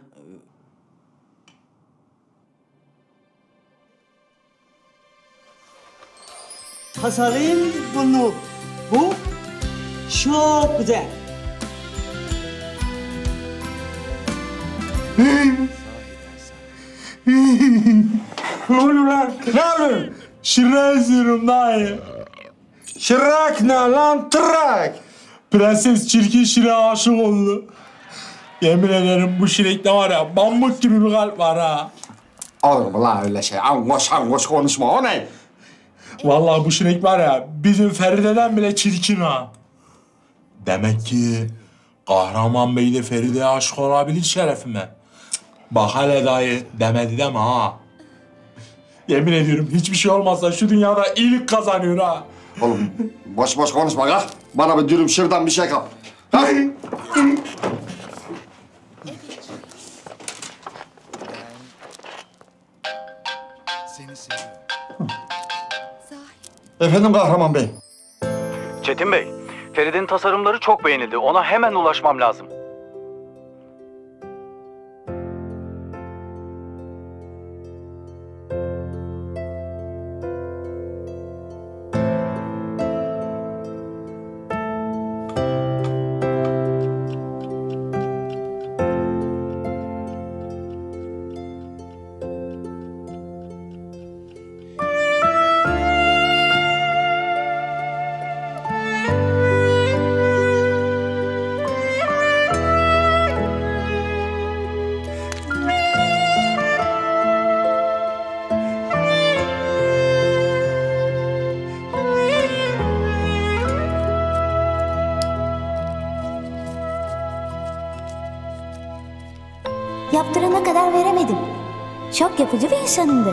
Tasarım bunu. Bu çok güzel. Ne oluyor lan? Ne yapıyorsun? Şırrak izliyorum dayı. Şırrak ne lan? Tırrak. Prenses çirkin Şirek'e aşık oldu. Yemin ederim bu Şirek'te var ya bambuk gibi bir kalp var ha. Olur mu lan öyle şey? Angoş angoş konuşma o ne? Vallahi bu Şirek var ya bizim Feride'den bile çirkin ha. Demek ki Kahraman Bey de Feride'ye aşık olabilir şerefime. Bak hele dayı demedi deme ha. Yemin ediyorum hiçbir şey olmazsa şu dünyada iyilik kazanıyor ha. Oğlum boş boş konuşma kalk. Bana bir dürüm şırdan bir şey kap. Kalk. Seni seviyorum. Efendim Kahraman Bey. Çetin Bey, Feride'nin tasarımları çok beğenildi. Ona hemen ulaşmam lazım. Yıldırana kadar veremedim. Çok yapıcı bir insanımdır.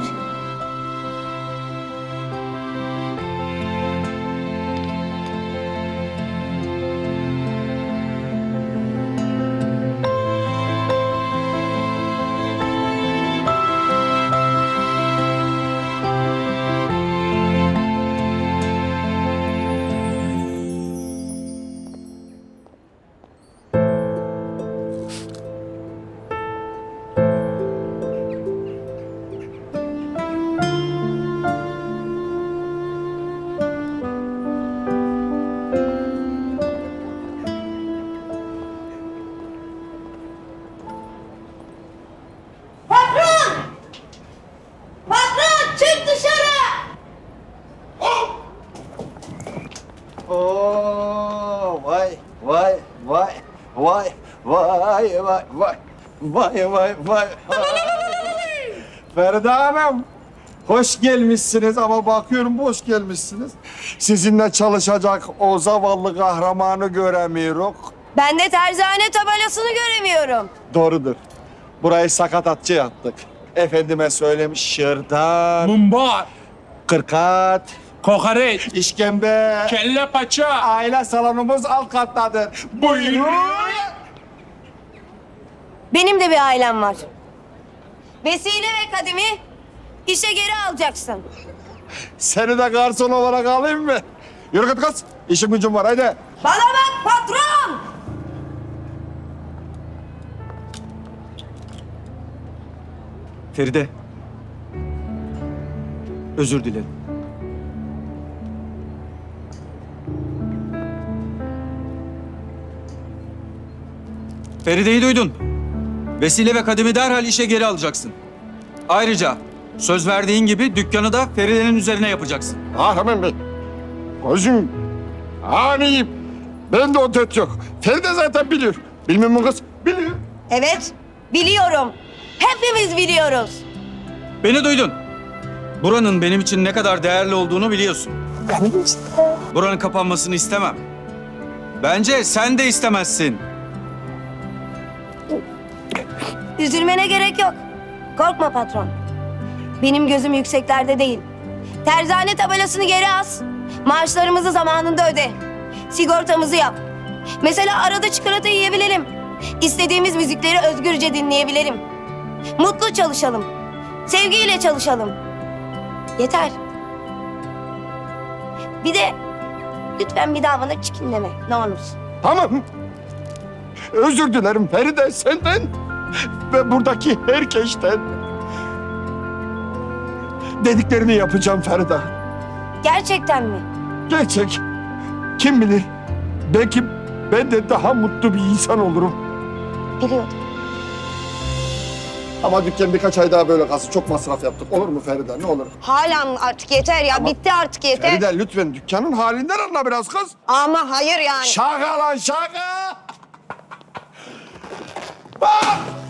Vay vay vay. Feride Hanım, hoş gelmişsiniz ama bakıyorum boş gelmişsiniz. Sizinle çalışacak o zavallı kahramanı göremiyoruz. Ben de terzane tabelasını göremiyorum. Doğrudur. Burayı sakatatçı yaptık. Efendime söylemiş şırdan, mumbar, kırkat, kokoreç, işkembe, kelle paça. Aile salonumuz alt kattadır. Buyurun. Benim de bir ailem var. Vesile ve Kadim'i işe geri alacaksın. Seni de garson olarak alayım mı? Yürü git kız. İşim gücüm var haydi. Bana bak patron! Feride. Özür dilerim. Feride'yi duydun. Vesile ve Kadim'i derhal işe geri alacaksın. Ayrıca söz verdiğin gibi dükkanı da Feride'nin üzerine yapacaksın. Kahraman Bey. Gözüm. Aniyim. Ben de o dert yok. Feride zaten biliyor. Bilmiyor mu kız? Biliyor. Evet, biliyorum. Hepimiz biliyoruz. Beni duydun. Buranın benim için ne kadar değerli olduğunu biliyorsun. Benim işte. Buranın kapanmasını istemem. Bence sen de istemezsin. Üzülmene gerek yok. Korkma patron. Benim gözüm yükseklerde değil. Terzane tabelasını geri as. Maaşlarımızı zamanında öde. Sigortamızı yap. Mesela arada çikolata yiyebilelim. İstediğimiz müzikleri özgürce dinleyebilelim. Mutlu çalışalım. Sevgiyle çalışalım. Yeter. Bir de lütfen bir daha bana çikinleme. Ne olursun. Tamam. Özür dilerim Feride senden ve buradaki herkesten. Dediklerini yapacağım Feride. Gerçekten mi? Gerçek. Kim bilir? Belki ben de daha mutlu bir insan olurum. Biliyordum. Ama dükkan birkaç ay daha böyle kalsın. Çok masraf yaptık. Olur mu Feride? Ne olur? Hala artık yeter ya. Ama bitti artık yeter. Feride lütfen dükkanın halinden anla biraz kız. Ama hayır yani. Şaka lan şaka. Bak!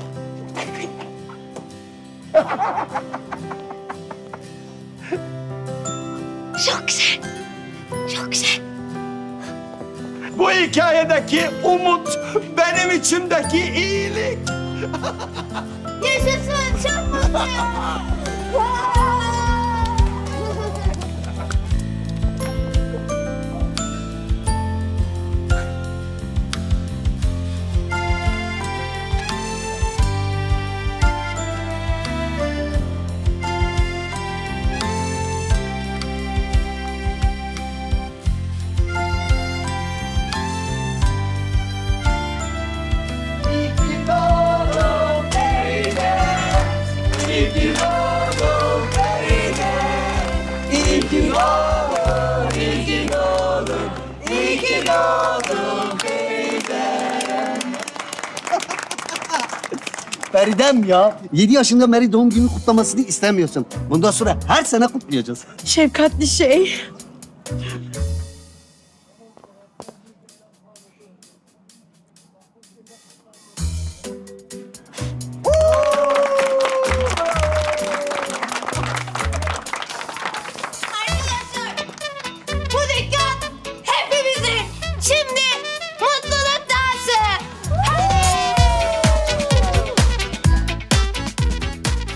Çok güzel. Çok güzel. Bu hikayedeki umut benim içimdeki iyilik. Yaşasın, çok mutluyum. Feridem ya, yedi yaşında Mary doğum günü kutlamasını istemiyorsun. Bundan sonra her sene kutlayacağız. Şefkatli şey. Bu dükkan hepimizin. Şimdi mutluluk dansı.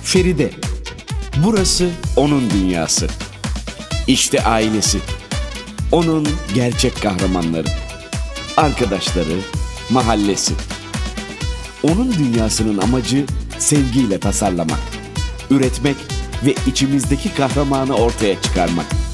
Feride. Burası onun dünyası. İşte ailesi. Onun gerçek kahramanları. Arkadaşları, mahallesi. Onun dünyasının amacı sevgiyle tasarlamak, üretmek ve içimizdeki kahramanı ortaya çıkarmak.